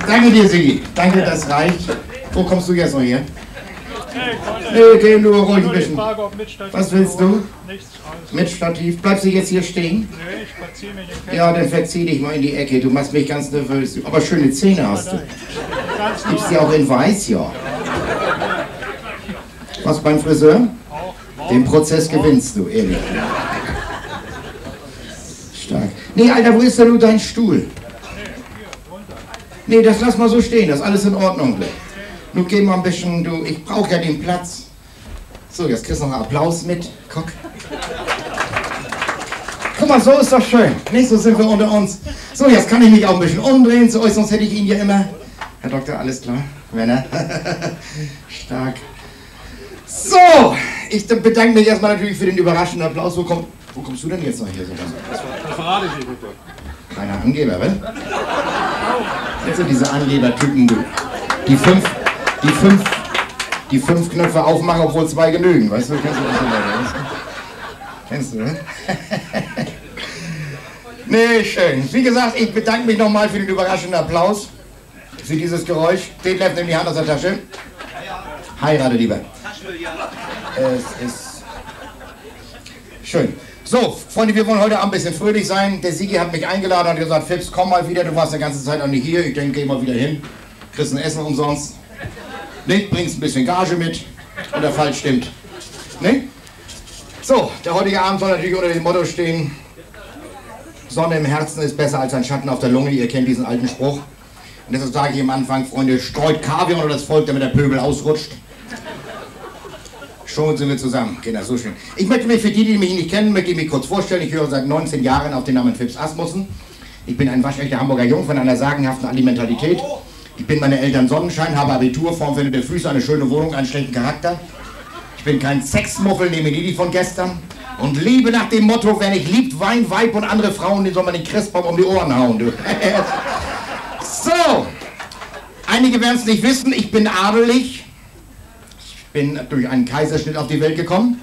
Danke dir, Sigi. Danke, das reicht. Wo kommst du jetzt noch her? Nee, geh nur ruhig ein bisschen. Was willst du? Mit Stativ. Bleibst du jetzt hier stehen? Nee, ich verzieh mich im Keller. Ja, dann verzieh dich mal in die Ecke. Du machst mich ganz nervös. Aber schöne Zähne hast du. Gibt's die auch in weiß, ja. Was beim Friseur? Den Prozess gewinnst du, ehrlich. Stark. Nee, Alter, wo ist denn nur dein Stuhl? Nee, das lass mal so stehen, das ist alles in Ordnung. Nun geh mal ein bisschen, du, ich brauche ja den Platz. So, jetzt kriegst du noch einen Applaus mit. Guck. Guck mal, so ist doch schön. Nicht, so sind wir unter uns. So, jetzt kann ich mich auch ein bisschen umdrehen zu euch, sonst hätte ich ihn ja immer... Herr Doktor, alles klar? Werner? Stark. So, ich bedanke mich erstmal natürlich für den überraschenden Applaus. Wo kommst du denn jetzt noch hier? Das verrate ich nicht. Kleiner Angeber, was? Jetzt sind diese Angebertypen, du. Die fünf Knöpfe aufmachen, obwohl 2 genügen. Weißt du, kennst du das nicht? Kennst du, ne? Nee, schön. Wie gesagt, ich bedanke mich nochmal für den überraschenden Applaus. Für dieses Geräusch. Detlef, nimm die Hand aus der Tasche. Heirate lieber. Es ist schön. So, Freunde, wir wollen heute Abend ein bisschen fröhlich sein. Der Sigi hat mich eingeladen und gesagt, Fips, komm mal wieder, du warst die ganze Zeit auch nicht hier. Ich denke, geh mal wieder hin. Kriegst ein Essen umsonst. Nicht, bringst ein bisschen Gage mit. Und der Fall stimmt. Ne? So, der heutige Abend soll natürlich unter dem Motto stehen: Sonne im Herzen ist besser als ein Schatten auf der Lunge. Ihr kennt diesen alten Spruch. Und deshalb sage ich am Anfang, Freunde, streut Kaviar unter das Volk, damit der Pöbel ausrutscht. Schon sind wir zusammen, Kinder, so schön. Ich möchte mich für die mich nicht kennen, möchte ich mich kurz vorstellen. Ich höre seit 19 Jahren auf den Namen Fips Asmussen. Ich bin ein waschechter Hamburger Jung von einer sagenhaften Alimentalität. Ich bin meine Eltern Sonnenschein, habe Abitur, formfindete Füße, eine schöne Wohnung, einen schlechten Charakter. Ich bin kein Sexmuffel, nehme nie die von gestern. Und liebe nach dem Motto, wer nicht liebt, Wein, Weib und andere Frauen, den soll man den Christbaum um die Ohren hauen, du. So, einige werden es nicht wissen, ich bin adelig. Ich bin durch einen Kaiserschnitt auf die Welt gekommen.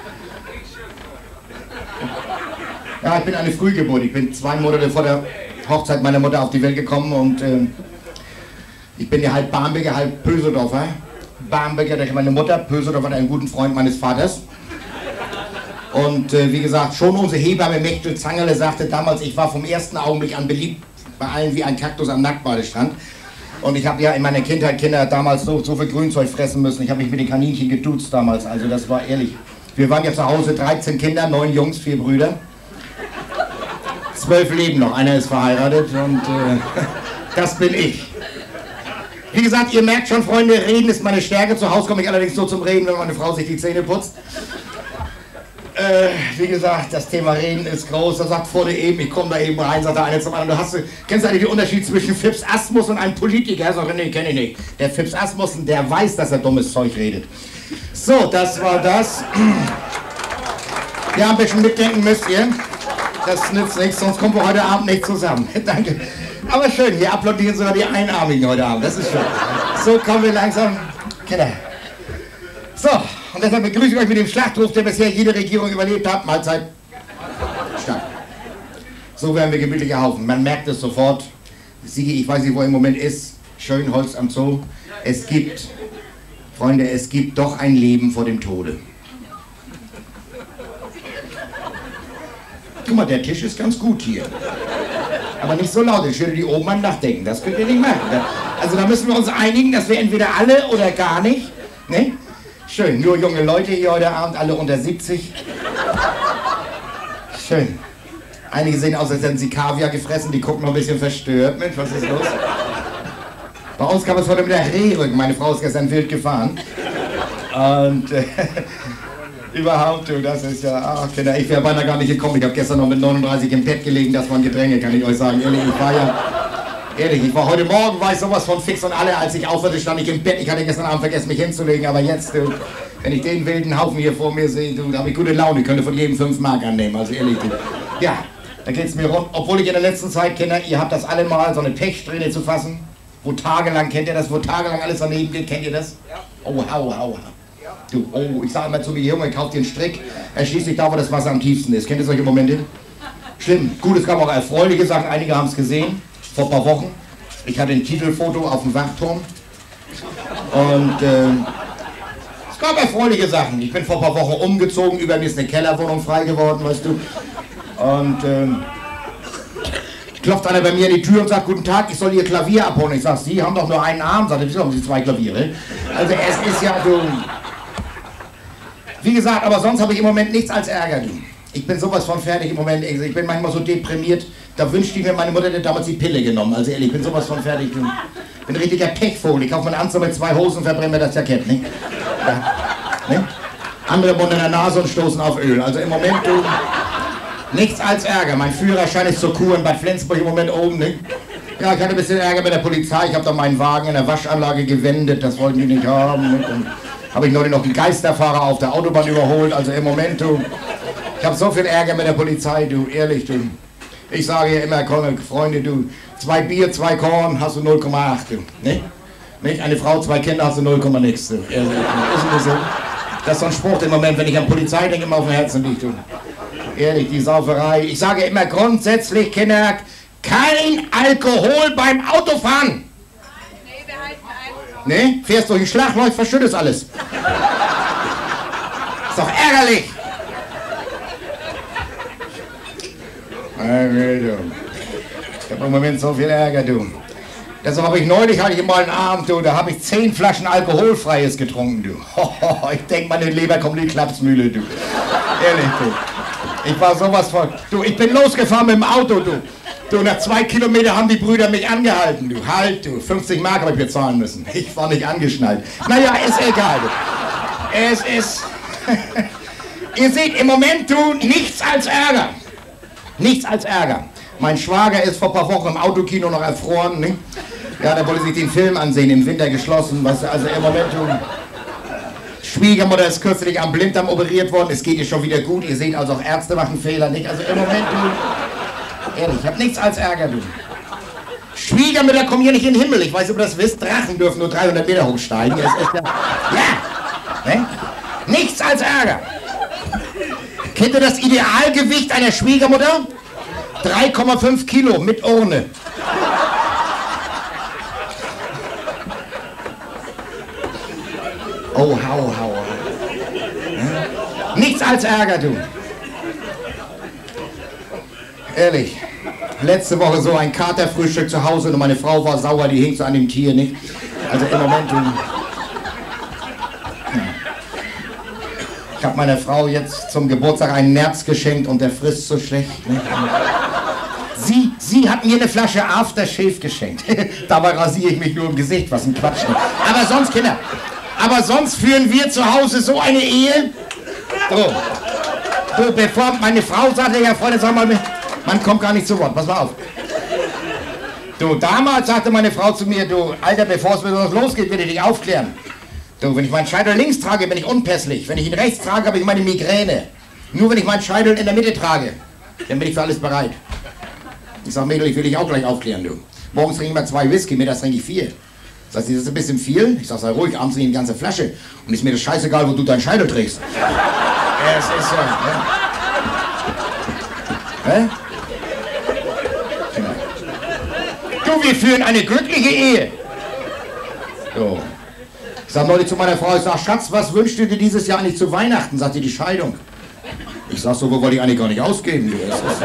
Ja, ich bin eine Frühgeburt. Ich bin 2 Monate vor der Hochzeit meiner Mutter auf die Welt gekommen und ich bin ja halb Barmbeker, halb Pöseldorfer. Barmbeker durch meine Mutter, Pöseldorfer einen guten Freund meines Vaters. Und wie gesagt, schon unsere Hebamme Mechtel Zangerle sagte damals, ich war vom ersten Augenblick an beliebt bei allen wie ein Kaktus am Nacktbadestrand. Und ich habe ja in meiner Kindheit Kinder damals so viel Grünzeug fressen müssen. Ich habe mich mit den Kaninchen geduzt damals, also das war ehrlich. Wir waren ja zu Hause 13 Kinder, 9 Jungs, 4 Brüder. 12 leben noch, einer ist verheiratet und das bin ich. Wie gesagt, ihr merkt schon, Freunde, reden ist meine Stärke. Zu Hause komme ich allerdings nur zum Reden, wenn meine Frau sich die Zähne putzt. Wie gesagt, das Thema Reden ist groß. Da sagt vorne eben, ich komme da eben rein, sagt der eine zum anderen. Kennst du eigentlich den Unterschied zwischen Fips Asmussen und einem Politiker? Sagt er, nee, kenne ich nicht. Der Fips Asmussen, der weiß, dass er dummes Zeug redet. So, das war das. Ja, ein bisschen mitdenken müsst ihr. Das nützt nichts, sonst kommen wir heute Abend nicht zusammen. Danke. Aber schön, hier applaudieren sogar die Einarmigen heute Abend. Das ist schön. So, kommen wir langsam. Kinder. So, und deshalb begrüße ich euch mit dem Schlachtruf, der bisher jede Regierung überlebt hat. Mahlzeit. Stark. So werden wir gemütlicher Haufen. Man merkt es sofort. Sigi, ich weiß nicht, wo er im Moment ist. Schönholz am Zoo. Es gibt, Freunde, es gibt doch ein Leben vor dem Tode. Guck mal, der Tisch ist ganz gut hier. Aber nicht so laut, ich würde die oben an nachdenken. Das könnt ihr nicht machen. Also da müssen wir uns einigen, dass wir entweder alle oder gar nicht. Ne? Schön, nur junge Leute hier heute Abend, alle unter 70. Schön. Einige sehen aus, als hätten sie Kaviar gefressen, die gucken noch ein bisschen verstört. Mensch, was ist los? Bei uns kam es heute mit der Rehrücken. Meine Frau ist gestern wild gefahren. Und überhaupt, du, das ist ja... Ach, Kinder, ich wäre beinahe gar nicht gekommen. Ich habe gestern noch mit 39 im Bett gelegen. Das waren Gedränge, kann ich euch sagen. Ehrlich, ich war heute Morgen, war ich sowas von fix und alle. Als ich aufhörte, stand ich im Bett. Ich hatte gestern Abend vergessen, mich hinzulegen. Aber jetzt, du, wenn ich den wilden Haufen hier vor mir sehe, du, da habe ich gute Laune. Ich könnte von jedem 5 Mark annehmen. Also ehrlich, du. Ja, da geht es mir rund. Obwohl ich in der letzten Zeit, Kinder, ihr habt das alle mal, so eine Pechsträhne zu fassen. Wo tagelang, kennt ihr das? Wo tagelang alles daneben geht, kennt ihr das? Ja. Oh, hau. Du, oh, ich sage immer zu mir, Junge, kauft dir einen Strick. Erschließt sich da, wo das Wasser am tiefsten ist. Kennt ihr solche Momente? Schlimm. Gut, es gab auch erfreuliche Sachen. Einige haben es gesehen. Vor ein paar Wochen. Ich hatte ein Titelfoto auf dem Wachturm. Und es gab erfreuliche Sachen. Ich bin vor ein paar Wochen umgezogen, über mir ist eine Kellerwohnung frei geworden, weißt du. Und klopft einer bei mir in die Tür und sagt, guten Tag, ich soll Ihr Klavier abholen. Ich sag, Sie haben doch nur einen Arm. Sagt er, wieso haben Sie 2 Klaviere? Also es ist ja so... Wie gesagt, aber sonst habe ich im Moment nichts als Ärger. Ich bin sowas von fertig im Moment. Ich bin manchmal so deprimiert. Da wünschte ich mir, meine Mutter hätte damals die Pille genommen. Also ehrlich, ich bin sowas von fertig. Ich bin ein richtiger Pechvogel. Ich kaufe mir einen Anzug mit 2 Hosen, verbrenne mir das Jackett. Nicht? Ja. Nicht? Andere Mund in der Nase und stoßen auf Öl. Also im Moment, nichts als Ärger. Mein Führerschein ist zur Kur in Bad Flensburg im Moment oben. Nicht? Ja, ich hatte ein bisschen Ärger mit der Polizei. Ich habe da meinen Wagen in der Waschanlage gewendet. Das wollten die nicht haben. Nicht? Und habe ich neulich noch einen Geisterfahrer auf der Autobahn überholt. Also im Moment, ich habe so viel Ärger mit der Polizei, ehrlich, Ich sage ja immer, komm, Freunde, 2 Bier, 2 Korn, hast du 0,8, Nicht? Eine Frau, 2 Kinder, hast du 0, nix, Ehrlich, ist das so? Das ist so ein Spruch im Moment, wenn ich an Polizei denke, immer auf dem Herzen liegt, Ehrlich, die Sauferei. Ich sage immer grundsätzlich, Kinder, kein Alkohol beim Autofahren. Nee, fährst durch den Schlagloch, verschüttest alles. Ist doch ärgerlich. Ich habe im Moment so viel Ärger, Deshalb habe ich neulich, hatte ich mal einen Abend, da habe ich 10 Flaschen Alkoholfreies getrunken, Ich denke, meine Leber kommt in die Klapsmühle, Ehrlich, Ich war sowas von... ich bin losgefahren mit dem Auto, nach 2 Kilometern haben die Brüder mich angehalten, Halt, 50 Mark habe ich bezahlen müssen. Ich war nicht angeschnallt. Naja, ist egal, Es ist... Ihr seht, im Moment, nichts als Ärger. Nichts als Ärger. Mein Schwager ist vor ein paar Wochen im Autokino noch erfroren, nicht? Ja, da wollte sich den Film ansehen, im Winter geschlossen, weißt du, also im Moment, Schwiegermutter ist kürzlich am Blinddarm operiert worden, es geht ihr schon wieder gut, ihr seht also auch Ärzte machen Fehler, nicht? Also im Moment, ehrlich, ich hab nichts als Ärger, Schwiegermütter kommen hier nicht in den Himmel, ich weiß nicht, ob ihr das wisst, Drachen dürfen nur 300 Meter hochsteigen, das ist ja, ne? Nichts als Ärger. Kennt ihr das Idealgewicht einer Schwiegermutter? 3,5 Kilo mit Urne. Oh, hau. Nichts als Ärger, Ehrlich. Letzte Woche so ein Katerfrühstück zu Hause und meine Frau war sauer, die hing so an dem Tier, nicht? Also im Moment, Ich habe meiner Frau jetzt zum Geburtstag einen Nerz geschenkt und der frisst so schlecht. Ne? Sie hat mir eine Flasche Aftershave geschenkt. Dabei rasiere ich mich nur im Gesicht, was ein Quatsch. Ne? Aber sonst, Kinder, führen wir zu Hause so eine Ehe. So, bevor meine Frau sagte, ja Freunde, sag mal, man kommt gar nicht zu Wort, pass mal auf. Damals sagte meine Frau zu mir, Alter, bevor es mit uns losgeht, will ich dich aufklären. Wenn ich meinen Scheitel links trage, bin ich unpässlich. Wenn ich ihn rechts trage, habe ich meine Migräne. Nur wenn ich meinen Scheitel in der Mitte trage, dann bin ich für alles bereit. Ich sag, Mädel, ich will dich auch gleich aufklären, Morgens trinke ich mal 2 Whisky, mittags trinke ich 4. Sagt sie, das ist ein bisschen viel? Ich sag, sei ruhig, abends trinke ich eine ganze Flasche. Und ist mir das scheißegal, wo du deinen Scheitel trägst. Es ist ja... Hä? Wir führen eine glückliche Ehe. Ich sag neulich zu meiner Frau, ich sag, Schatz, was wünschst du dir dieses Jahr eigentlich zu Weihnachten? Sagt sie, die Scheidung. Ich sag, so wollte ich eigentlich gar nicht ausgeben. Das ist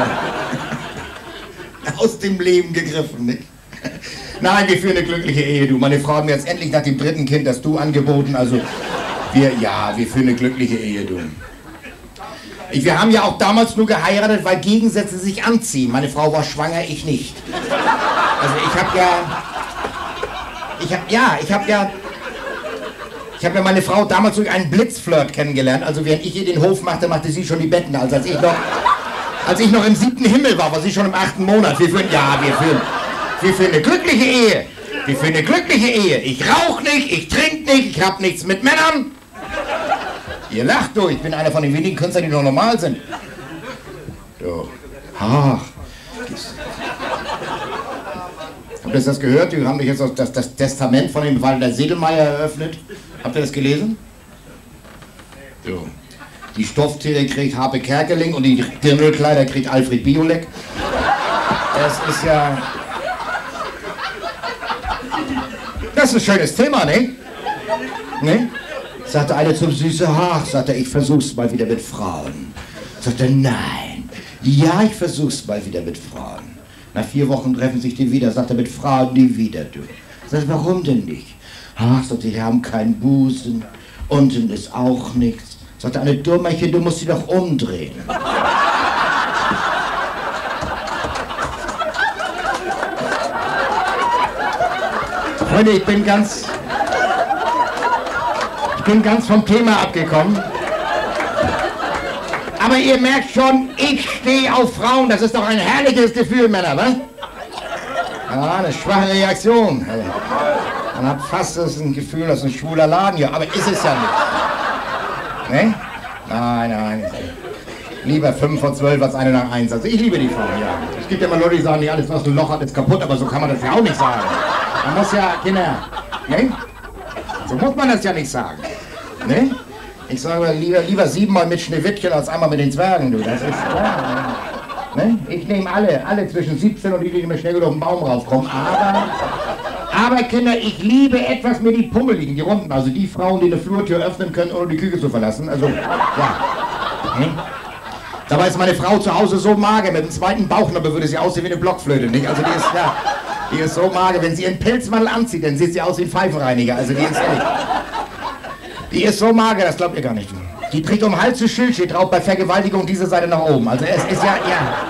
aus dem Leben gegriffen, nicht? Nein, wir führen eine glückliche Ehe, Meine Frau hat mir jetzt endlich nach dem 3. Kind das Du angeboten, also wir führen eine glückliche Ehe, Wir haben ja auch damals nur geheiratet, weil Gegensätze sich anziehen. Meine Frau war schwanger, ich nicht. Also ich habe ja meine Frau damals durch einen Blitzflirt kennengelernt. Also während ich ihr den Hof machte, machte sie schon die Betten. Also als ich noch im 7. Himmel war sie schon im 8. Monat. Wir führen eine glückliche Ehe. Wir führen eine glückliche Ehe. Ich rauche nicht, ich trinke nicht, ich habe nichts mit Männern. Ihr lacht, ich bin einer von den wenigen Künstlern, die noch normal sind. Ach. Habt ihr das gehört? Die haben jetzt das Testament von dem Walter Sedelmeier eröffnet. Habt ihr das gelesen? Die Stofftiere kriegt Harpe Kerkeling und die Dirndlkleider kriegt Alfred Biolek. Das ist ja... Das ist ein schönes Thema, ne? Ne? Sagte eine zum Süße, ach, sagt er, ich versuch's mal wieder mit Frauen. Sagte, nein, ja, ich versuch's mal wieder mit Frauen. Nach 4 Wochen treffen sich die wieder, sagt er, mit Frauen nie wieder, du. Sagt, warum denn nicht? Ach, sagt er, die haben keinen Busen, unten ist auch nichts. Sagt er, eine Dummerchen, du musst sie doch umdrehen. Freunde, ich bin ganz vom Thema abgekommen. Aber ihr merkt schon, ich stehe auf Frauen. Das ist doch ein herrliches Gefühl, Männer, was? Ja, eine schwache Reaktion. Man hat fast das Gefühl, das ist ein schwuler Laden hier. Aber ist es ja nicht. Ne? Nein, nein. Lieber 5 vor 12 als 1 nach 1. Also ich liebe die Frauen, ja. Es gibt ja immer Leute, die sagen, nicht alles, was ein Loch hat, ist kaputt. Aber so kann man das ja auch nicht sagen. Man muss ja, Kinder, ne? So muss man das ja nicht sagen. Ne? Ich sage lieber 7-mal mit Schneewittchen als einmal mit den Zwergen, du. Das ist, ja, ne? Ich nehme alle zwischen 17 und die mir schnell auf den Baum raufkommen. Aber Kinder, ich liebe etwas mit die Pummeligen, die Runden. Also die Frauen, die eine Flurtür öffnen können, ohne die Küche zu verlassen. Also, ja. Ne? Dabei ist meine Frau zu Hause so mager, mit dem zweiten Bauchnabel würde sie aussehen wie eine Blockflöte, nicht? Also die ist, ja, die ist so mager, wenn sie ihren Pelzmantel anzieht, dann sieht sie aus wie ein Pfeifenreiniger. Also die ist ehrlich. Die ist so mager, das glaubt ihr gar nicht. Die trägt um den Hals zu Schild, steht drauf, bei Vergewaltigung diese Seite nach oben. Also es ist ja.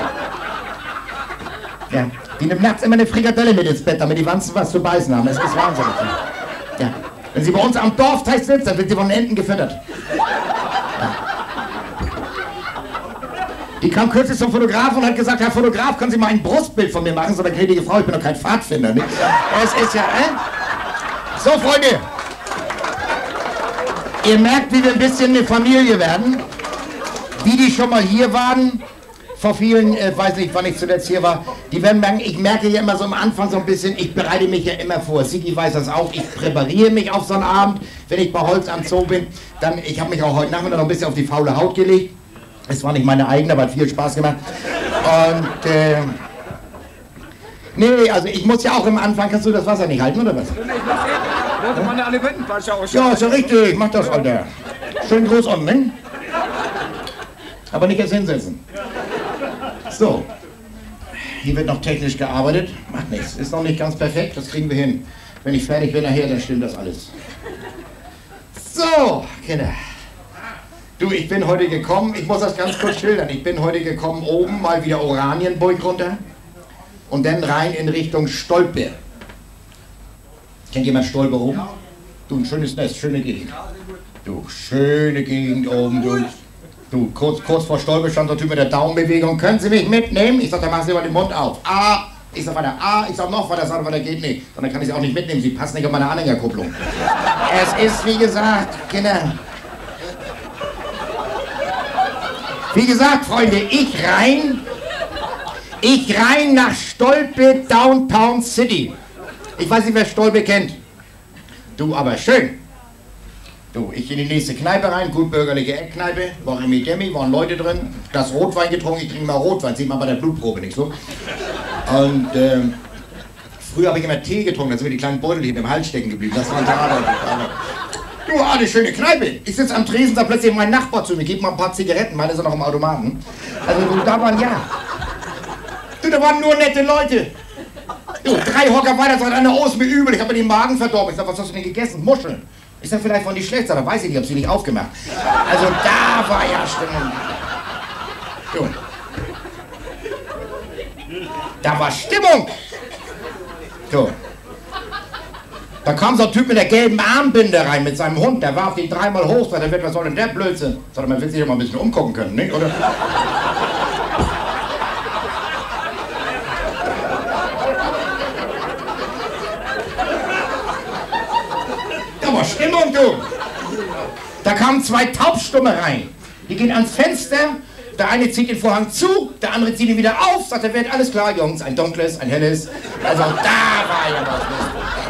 Ja. Die nimmt nachts immer eine Frikadelle mit ins Bett, damit die Wanzen was zu beißen haben. Es ist wahnsinnig. Ja. Wenn sie bei uns am Dorfteich sitzt, dann wird sie von den Enten gefüttert. Ja. Die kam kürzlich zum Fotografen und hat gesagt, Herr Fotograf, können Sie mal ein Brustbild von mir machen? So eine gnädige Frau, ich bin doch kein Pfadfinder. Nicht? Es ist ja, So, Freunde. Ihr merkt, wie wir ein bisschen eine Familie werden. Die, die schon mal hier waren, vor vielen, weiß nicht, wann ich zuletzt hier war, die werden merken, ich merke ja immer so am Anfang so ein bisschen, ich bereite mich ja immer vor. Sigi weiß das auch, ich präpariere mich auf so einen Abend, wenn ich bei Holz am Zoo bin. Dann, ich habe mich auch heute Nachmittag noch ein bisschen auf die faule Haut gelegt. Es war nicht meine eigene, aber hat viel Spaß gemacht. Und, nee, also ich muss ja auch im Anfang, kannst du das Wasser nicht halten, oder was? Ja, ist ja richtig, mach das, Alter. Schön groß unten, ne? Aber nicht jetzt hinsetzen. So. Hier wird noch technisch gearbeitet. Macht nichts, ist noch nicht ganz perfekt, das kriegen wir hin. Wenn ich fertig bin nachher, dann stimmt das alles. So, Kinder. Du, ich bin heute gekommen, ich muss das ganz kurz schildern. Ich bin heute gekommen, oben mal wieder Oranienburg runter und dann rein in Richtung Stolpe. Kennt jemand Stolpe oben? Du, ein schönes Nest, schöne Gegend. Du, schöne Gegend oben, du, kurz vor Stolpe stand so ein Typ mit der Daumenbewegung. Können Sie mich mitnehmen? Ich sag, dann machen Sie mal den Mund auf. A, ich sag weiter, A, ich sag noch weiter, sag weiter, geht nicht. Dann kann ich Sie auch nicht mitnehmen, Sie passen nicht auf meine Anhängerkupplung. Es ist, wie gesagt, Kinder. Wie gesagt, Freunde, ich rein nach Stolpe, Downtown City. Ich weiß nicht, wer Stolpe kennt. Du, aber schön. Du, ich in die nächste Kneipe rein, gut bürgerliche Eckkneipe, war Remi Demi, waren Leute drin, das Rotwein getrunken, ich trinke mal Rotwein, sieht man bei der Blutprobe nicht so. Und früher habe ich immer Tee getrunken, da sind mir die kleinen Beutel hier im Hals stecken geblieben, das war ein Theater. Du, eine schöne Kneipe. Ich sitze am Tresen, da plötzlich mein Nachbar zu mir, gib mal ein paar Zigaretten, meine sind noch im Automaten. Also du, da waren, ja. Du, da waren nur nette Leute. Du, 3 Hocker weiter, sagt einer, oh, ist mir übel, ich habe mir den Magen verdorben. Ich sag, was hast du denn gegessen? Muscheln. Ich sag, vielleicht waren die schlecht, da weiß ich nicht, hab sie nicht aufgemacht. Also da war ja Stimmung. Du. Da war Stimmung. Du. Da kam so ein Typ mit der gelben Armbinde rein mit seinem Hund, der warf den 3-mal hoch, sagt, was soll denn der Blödsinn? Sagt, man will sich ja mal ein bisschen umgucken können, nicht? Oder? Da war Stimmung, du! Da kamen 2 Taubstumme rein. Die gehen ans Fenster, der eine zieht den Vorhang zu, der andere zieht ihn wieder auf, sagt, er wird alles klar, Jungs, ein dunkles, ein helles. Also da war ja was los.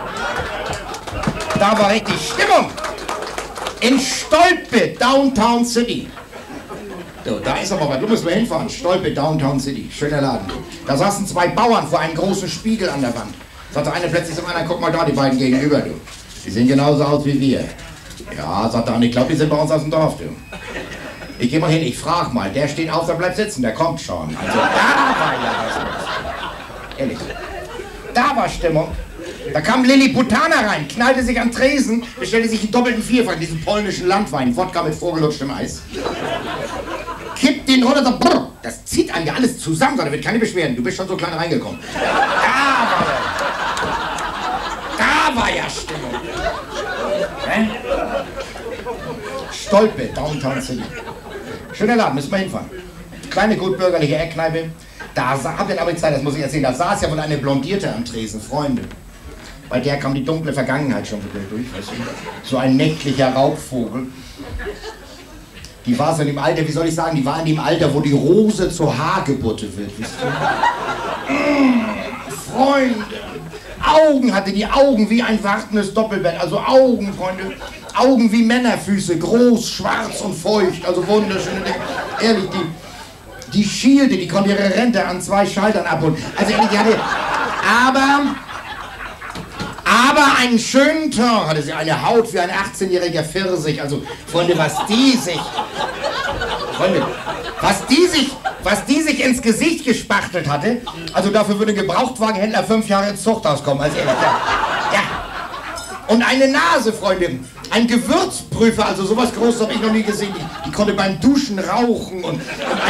Da war richtig Stimmung. In Stolpe, Downtown City. So, da ist aber was, du musst mal hinfahren. Stolpe, Downtown City. Schöner Laden. Da saßen 2 Bauern vor einem großen Spiegel an der Wand. Sagte einer plötzlich zum anderen, guck mal da, die beiden gegenüber, du. Die sehen genauso aus wie wir. Ja, sagt er, ich glaube, die sind bei uns aus dem Dorf, du. Ich geh mal hin, ich frag mal, der steht auf, der bleibt sitzen, der kommt schon. Also da war ja was los. Ehrlich. Da war Stimmung. Da kam Lilliputaner rein, knallte sich an Tresen, bestellte sich einen doppelten Vierfach, diesen polnischen Landwein, Wodka mit vorgelutschtem Eis. Kippt den runter, so, brr, das zieht einem ja alles zusammen, da wird keine Beschwerden, du bist schon so klein reingekommen. Da war ja Stimmung. Hä? Stolpe, Downtown City. Schöner Laden, müssen wir hinfahren. Kleine, gut bürgerliche Eckkneipe. Da habt ihr aber Zeit, das muss ich erzählen, da saß ja wohl eine Blondierte am Tresen, Freunde. Bei der kam die dunkle Vergangenheit schon wieder durch, weißt du? So ein nächtlicher Raubvogel. Die war so in dem Alter, wie soll ich sagen, die war in dem Alter, wo die Rose zur Hagebutte wird, wisst ihr? Freunde, Augen hatte die, Augen wie ein wartendes Doppelbett, also Augen, Freunde, Augen wie Männerfüße, groß, schwarz und feucht, also wunderschöne Dinge. Ehrlich, die schielte, die konnte ihre Rente an 2 Schaltern abholen. Also ehrlich, die hatte, aber einen schönen Teint hatte sie, eine Haut wie ein 18-jähriger Pfirsich. Also, Freunde, was die sich ins Gesicht gespachtelt hatte, also dafür würde ein Gebrauchtwagenhändler 5 Jahre ins Zuchthaus kommen, als ehrlich. Ja. Und eine Nase, Freunde, ein Gewürzprüfer, also sowas Großes habe ich noch nie gesehen. Die konnte beim Duschen rauchen und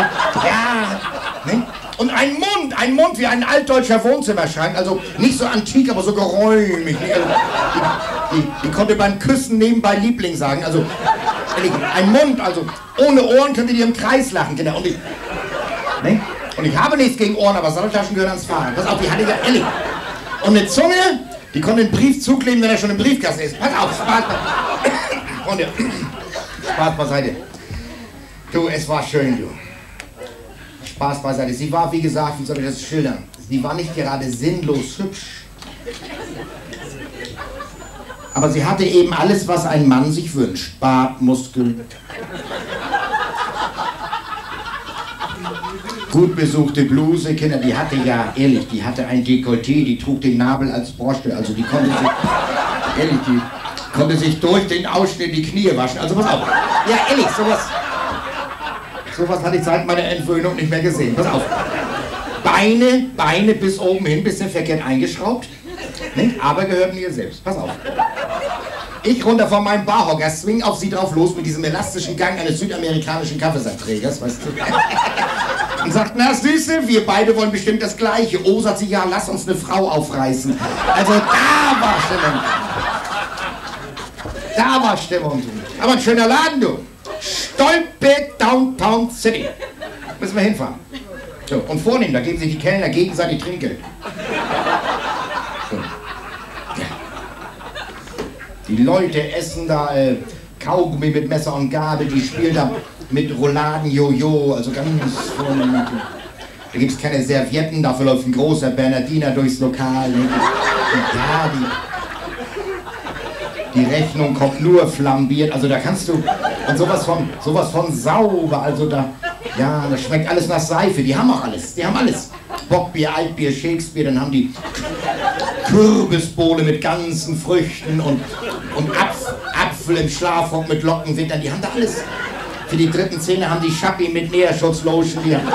ein Mund wie ein altdeutscher Wohnzimmerschrank, also nicht so antik, aber so geräumig. Also, die konnte beim Küssen nebenbei Liebling sagen, also ein Mund, also ohne Ohren könnt ihr die im Kreis lachen, Kinder. Und ich habe nichts gegen Ohren, aber Satteltaschen gehören ans Fahrrad. Pass auf, die hatte ja ehrlich. Und eine Zunge, die konnte einen Brief zukleben, wenn er schon im Briefkasten ist. Pass auf, Spaß. Freunde, Spaß beiseite. Du, es war schön, du. Spaß beiseite. Sie war, wie gesagt, wie soll ich das schildern? Sie war nicht gerade sinnlos hübsch. Aber sie hatte eben alles, was ein Mann sich wünscht. Bart, Muskeln. Gut besuchte Bluse, Kinder, die hatte ja, ehrlich, die hatte ein Dekolleté, die trug den Nabel als Brosche, also die konnte sich, ehrlich, die konnte sich durch den Ausschnitt die Knie waschen, also pass auf. Ja, ehrlich, sowas hatte ich seit meiner Entwöhnung nicht mehr gesehen, pass auf. Beine bis oben hin, bisschen verkehrt eingeschraubt, ne? Aber gehörten ihr selbst, pass auf. Ich runter von meinem Barhocker, swing auf sie drauf los mit diesem elastischen Gang eines südamerikanischen Kaffeesackträgers, weißt du. Und sagt, na Süße, wir beide wollen bestimmt das Gleiche. Oh, sagt sie, ja, lass uns eine Frau aufreißen. Also da war Stimmung. Da war Stimmung. Aber ein schöner Laden, du. Stolpe Downtown City. Müssen wir hinfahren. So, und vornehmen, da geben sich die Kellner gegenseitig Trinkgeld. So. Ja. Die Leute essen da Kaugummi mit Messer und Gabel, die spielen da mit Rouladen Jojo, also ganz vornehm. Da gibt es keine Servietten, dafür läuft ein großer Bernardiner durchs Lokal. Und ja, die Rechnung kommt nur flambiert, also da kannst du, und sowas von sauber, also da, ja, das schmeckt alles nach Seife, die haben auch alles, Bockbier, Altbier, Shakespeare, dann haben die Kürbisbowle mit ganzen Früchten und Apfel im Schlafrock mit Lockenwittern, die haben da alles. Für die dritten Zähne haben die Schappi mit Näherschutzlotion, die haben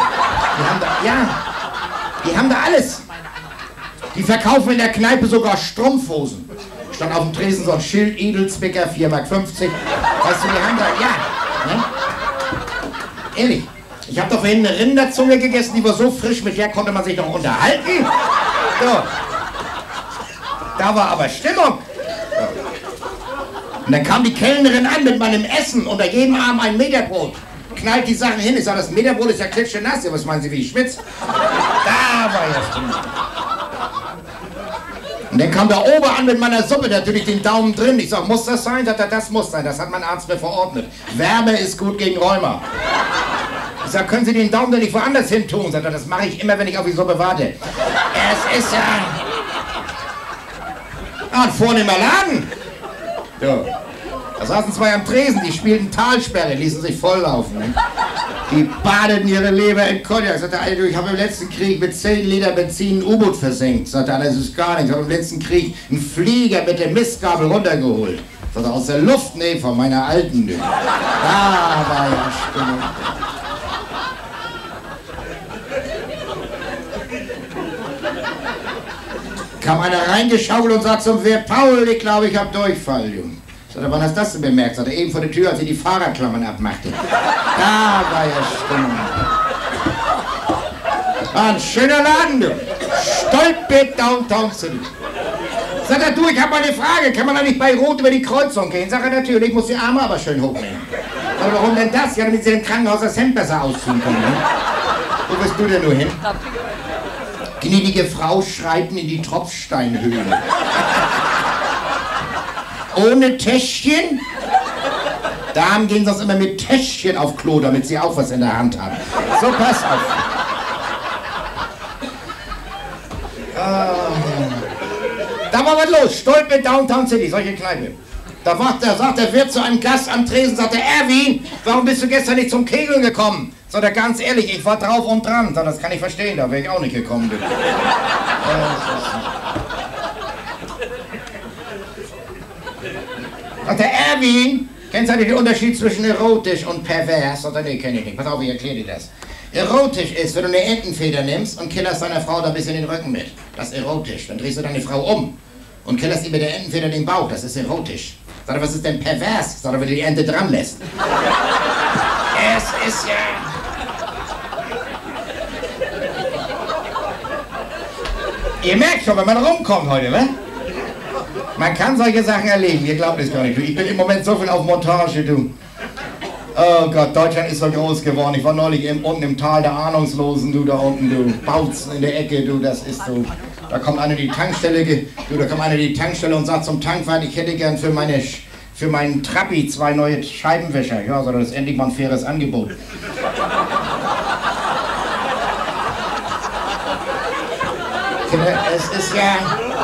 da alles. Die verkaufen in der Kneipe sogar Strumpfhosen. Stand auf dem Tresen so ein Schild, Edelzwicker, 4,50 Mark. Weißt du, die haben da, ja. Ne? Ehrlich, ich habe doch vorhin eine Rinderzunge gegessen, die war so frisch, mit der konnte man sich noch unterhalten. So. Da war aber Stimmung. Und dann kam die Kellnerin an mit meinem Essen, unter jedem Arm ein Meterbrot. Knallt die Sachen hin, ich sag, das Meterbrot ist ja klitschenass. Ja, was meinen Sie, wie ich schwitze? Da war ja Stimmung. Und dann kam der Ober an mit meiner Suppe, natürlich den Daumen drin. Ich sag, muss das sein? Sagt er, das muss sein, das hat mein Arzt mir verordnet. Wärme ist gut gegen Rheuma. Ich sag, können Sie den Daumen denn nicht woanders hin tun? Sagt er, das mache ich immer, wenn ich auf die Suppe warte. Es ist ja ein vornehmer Laden. So. Da saßen 2 am Tresen, die spielten Talsperre, ließen sich volllaufen. Ne? Die badeten ihre Leber in Cognac. Sagte einer, ich habe im letzten Krieg mit 10 Liter Benzin ein U-Boot versenkt. Sagte einer, das ist gar nichts. Ich habe im letzten Krieg einen Flieger mit der Mistgabel runtergeholt. Sagte aus der Luft, nee, von meiner alten. Da war ja Stimmung. Kam einer reingeschaukelt und sagt zum Wirt, Paul, ich glaube, ich habe Durchfall, Junge. Sagte, wann hast du das denn bemerkt? Sagte, eben vor der Tür, als sie die Fahrerklammern abmachte. Da war ja Stimmung. War ein schöner Laden, du. Stolpe Downtown City. Sagt er, du, ich habe mal eine Frage, kann man da nicht bei Rot über die Kreuzung gehen? Sagt er, natürlich, ich muss die Arme aber schön hochnehmen. Aber warum denn das? Ja, damit sie im Krankenhaus das Hemd besser ausziehen können, ne? Wo bist du denn nur hin? Gnädige Frau, schreiten in die Tropfsteinhöhle. Ohne Täschchen? Damen gehen sonst immer mit Täschchen auf Klo, damit sie auch was in der Hand haben. So, pass auf. Da war was los. Stolpe Downtown City, solche Kneipe. Da sagt der Wirt zu einem Gast am Tresen, sagt er, Erwin, warum bist du gestern nicht zum Kegeln gekommen? Sagt er, ganz ehrlich, ich war drauf und dran. Sagt, das kann ich verstehen, da wäre ich auch nicht gekommen. Sagt der Erwin, kennst du den Unterschied zwischen erotisch und pervers? Sagt er, nee, kenn ich nicht. Pass auf, ich erkläre dir das. Erotisch ist, wenn du eine Entenfeder nimmst und killerst deiner Frau da ein bisschen den Rücken mit. Das ist erotisch. Dann drehst du deine Frau um und killerst ihr mit der Entenfeder den Bauch. Das ist erotisch. Sagt er, was ist denn pervers? Sagt er, wenn du die Ente dran lässt. Es ist ja... Ihr merkt schon, wenn man rumkommt heute, ne? Man kann solche Sachen erleben, ihr glaubt es gar nicht. Ich bin im Moment so viel auf Montage, du. Oh Gott, Deutschland ist so groß geworden. Ich war neulich unten im Tal der Ahnungslosen, du, da unten, du. Bautzen in der Ecke, du, das ist so. Da kommt einer die Tankstelle, und sagt zum Tankwart, ich hätte gern für meinen Trabi 2 neue Scheibenwischer. Ja, so, das ist endlich mal ein faires Angebot. Es ist ja...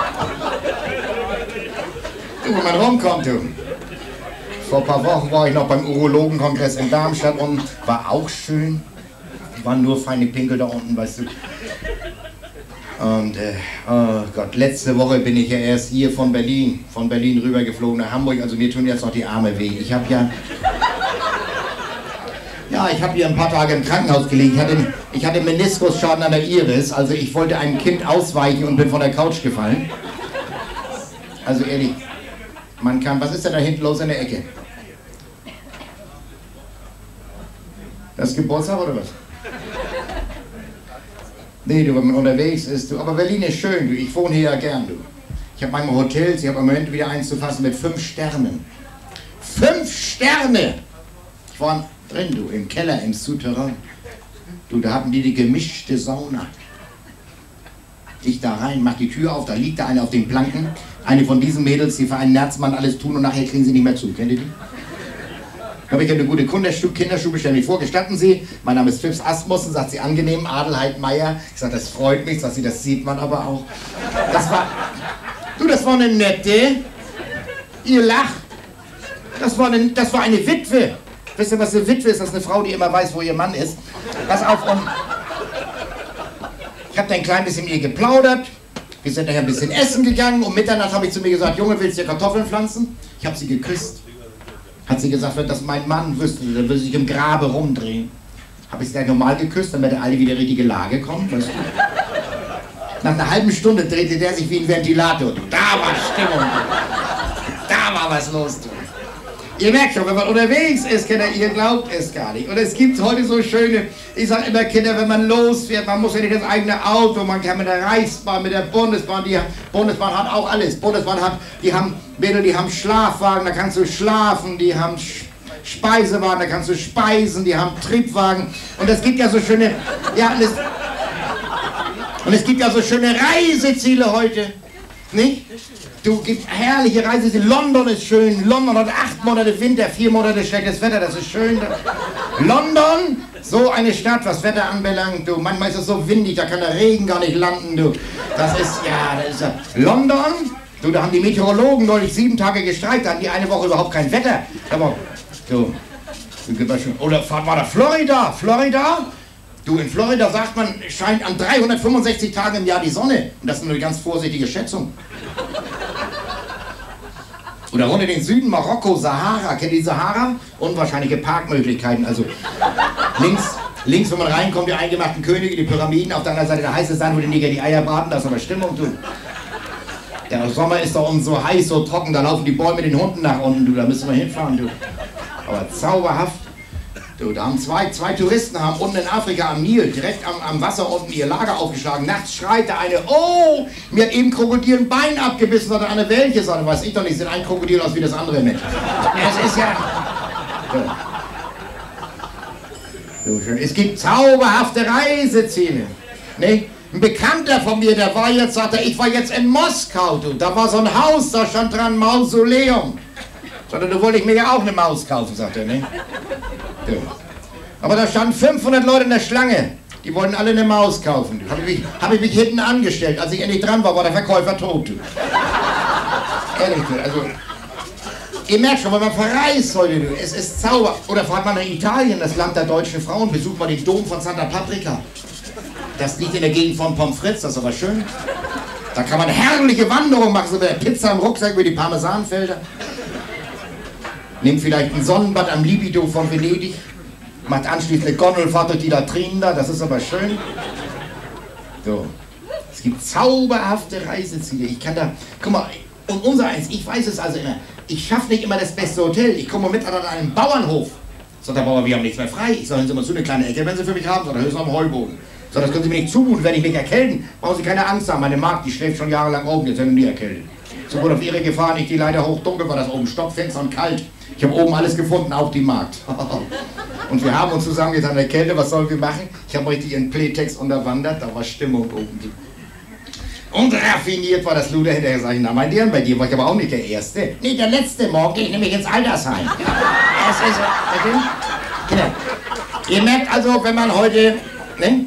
Du, wenn man rumkommt, du. Vor ein paar Wochen war ich noch beim Urologenkongress in Darmstadt und war auch schön. Waren nur feine Pinkel da unten, weißt du. Und, oh Gott, letzte Woche bin ich ja erst hier von Berlin rübergeflogen nach Hamburg. Also mir tun jetzt noch die Arme weh. Ich habe hier ein paar Tage im Krankenhaus gelegen. Ich hatte Meniskusschaden an der Iris. Also ich wollte einem Kind ausweichen und bin von der Couch gefallen. Also ehrlich, man kann... Was ist denn da hinten los in der Ecke? Das ist Geburtstag oder was? Nee, du, wenn man unterwegs ist, du. Aber Berlin ist schön, du. Ich wohne hier ja gern, du. Ich habe manchmal Hotels, ich habe im Moment wieder eins zu fassen mit 5 Sternen. 5 Sterne! Ich war drin, du, im Keller, im Souterrain. Du, da hatten die gemischte Sauna. Ich da rein, mach die Tür auf, da liegt da eine auf den Planken. Eine von diesen Mädels, die für einen Nerzmann alles tun und nachher kriegen sie nicht mehr zu. Kennt ihr die? Da habe ich eine gute Kinderstube, stelle mich vor, gestatten Sie, mein Name ist Phipps Asmussen, sagt sie angenehm, Adelheid Meier. Ich sage, das freut mich, sagt sie, das sieht man aber auch. Das war eine nette, ihr lacht, das war eine Witwe. Wisst ihr, was eine Witwe ist? Das ist eine Frau, die immer weiß, wo ihr Mann ist. Pass auf, und ich habe da ein klein bisschen mit ihr geplaudert. Wir sind nachher ein bisschen essen gegangen. Um Mitternacht habe ich zu mir gesagt, Junge, willst du Kartoffeln pflanzen? Ich habe sie geküsst. Hat sie gesagt, wenn das mein Mann wüsste, dann würde sich im Grabe rumdrehen. Habe ich sie gleich normal geküsst, damit er alle wieder in die richtige Lage kommt, weißt du? Nach einer halben Stunde drehte der sich wie ein Ventilator. Du. Da war Stimmung. Du. Da war was los. Du. Ihr merkt schon, wenn man unterwegs ist, Kinder, ihr glaubt es gar nicht. Und es gibt heute so schöne, ich sage immer, Kinder, wenn man losfährt, man muss ja nicht das eigene Auto, man kann mit der Reichsbahn, mit der Bundesbahn, die Bundesbahn hat auch alles. Bundesbahn hat, die haben Schlafwagen, da kannst du schlafen, die haben Speisewagen, da kannst du speisen, die haben Triebwagen. Und es gibt ja so schöne, und es gibt ja so schöne Reiseziele heute, nicht? Du gibst herrliche Reiseziele. London ist schön. London hat 8 Monate Winter, 4 Monate schlechtes Wetter. Das ist schön. London, so eine Stadt, was Wetter anbelangt. Du, manchmal ist es so windig, da kann der Regen gar nicht landen. Du, das ist ja. London. Du, da haben die Meteorologen neulich 7 Tage gestreikt. Da hatten die eine Woche überhaupt kein Wetter. Aber, du, Oder war da Florida? Florida? Du, in Florida sagt man, scheint an 365 Tagen im Jahr die Sonne. Und das ist eine ganz vorsichtige Schätzung. Oder runter den Süden, Marokko, Sahara. Kennt ihr die Sahara? Unwahrscheinliche Parkmöglichkeiten. Also links, wenn man reinkommt, die eingemachten Könige, die Pyramiden. Auf der anderen Seite der heiße Sand, wo die Neger die Eier braten. Das ist aber Stimmung, du. Der Sommer ist da unten so heiß, so trocken. Da laufen die Bäume den Hunden nach unten, du. Da müssen wir hinfahren, du. Aber zauberhaft. Du, da haben zwei Touristen haben unten in Afrika am Nil, direkt am Wasser unten ihr Lager aufgeschlagen. Nachts schreit der eine, oh, mir hat eben Krokodil ein Bein abgebissen, sagt der eine, welches? Sagt, weiß ich doch nicht, sieht ein Krokodil aus wie das andere mit. Es ist ja... So. Es gibt zauberhafte Reiseziele. Ne? Ein Bekannter von mir, der war jetzt, sagt er, ich war jetzt in Moskau, du. Da war so ein Haus, da stand dran Mausoleum. Sagt er, da wollte ich mir ja auch eine Maus kaufen, sagt er, ne? Ja. Aber da standen 500 Leute in der Schlange. Die wollten alle eine Maus kaufen. Hab ich mich hinten angestellt. Als ich endlich dran war, war der Verkäufer tot. Ehrlich, also... Ihr merkt schon, wenn man verreist heute, es ist Zauber. Oder fahrt man nach Italien, das Land der deutschen Frauen, besucht mal den Dom von Santa Patrica. Das liegt in der Gegend von Pommes frites, das ist aber schön. Da kann man herrliche Wanderungen machen, so mit der Pizza im Rucksack über die Parmesanfelder. Nimmt vielleicht ein Sonnenbad am Libido von Venedig, macht anschließend eine Gondelfahrt durch die Latrinen da, das ist aber schön. So. Es gibt zauberhafte Reiseziele. Ich kann da, guck mal, und unser eins, ich weiß es also immer, ich schaffe nicht immer das beste Hotel. Ich komme mit an einem Bauernhof. Sagt der Bauer, wir haben nichts mehr frei. Ich sage, hören Sie mal zu, eine kleine Ecke, wenn Sie für mich haben, sondern hören Sie am Heuboden. So, das können Sie mir nicht zumuten, wenn ich mich erkälten. Brauchen Sie keine Angst haben, meine Magd, die schläft schon jahrelang oben, jetzt sind wir nie erkältet. So wurde auf Ihre Gefahr nicht die Leider hochdunkel, war das oben Stockfenster und kalt. Ich habe oben alles gefunden, auch die Magd. Und wir haben uns zusammengetan in der Kälte, was sollen wir machen? Ich habe richtig ihren Playtext unterwandert, da war Stimmung oben. Und raffiniert war das Luder hinterher, sag ich, na mein Dirn, bei dir war ich aber auch nicht der Erste. Nee, der letzte, morgen gehe ich nämlich ins Altersheim. Es ist, genau. Ihr merkt also, wenn man heute, ne?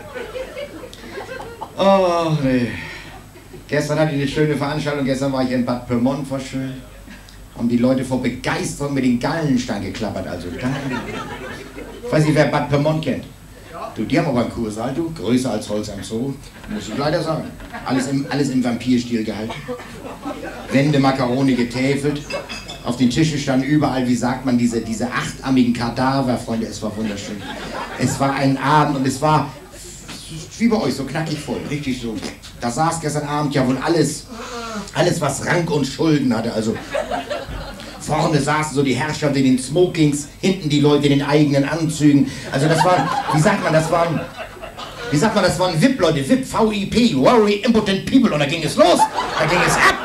Oh, nee. Gestern hatte ich eine schöne Veranstaltung, gestern war ich in Bad Pyrmont, war schön. Haben die Leute vor Begeisterung mit den Gallenstein geklappert, also ich weiß nicht, wer Bad Pyrmont kennt. Du, die haben aber einen Kursaal, du, größer als Holz am Zoo, muss ich leider sagen. Alles im Vampirstil gehalten. Wände Makaroni getäfelt. Auf den Tischen standen überall, wie sagt man, diese achtarmigen Kadaver, Freunde, es war wunderschön. Es war ein Abend und es war wie bei euch, so knackig voll, richtig so. Da saß gestern Abend ja wohl alles, was Rank und Schulden hatte, also vorne saßen so die Herrscher in den Smokings, hinten die Leute in den eigenen Anzügen. Also das waren, wie sagt man, das waren VIP, Leute, VIP, VIP, Worry Impotent People. Und da ging es los, da ging es ab.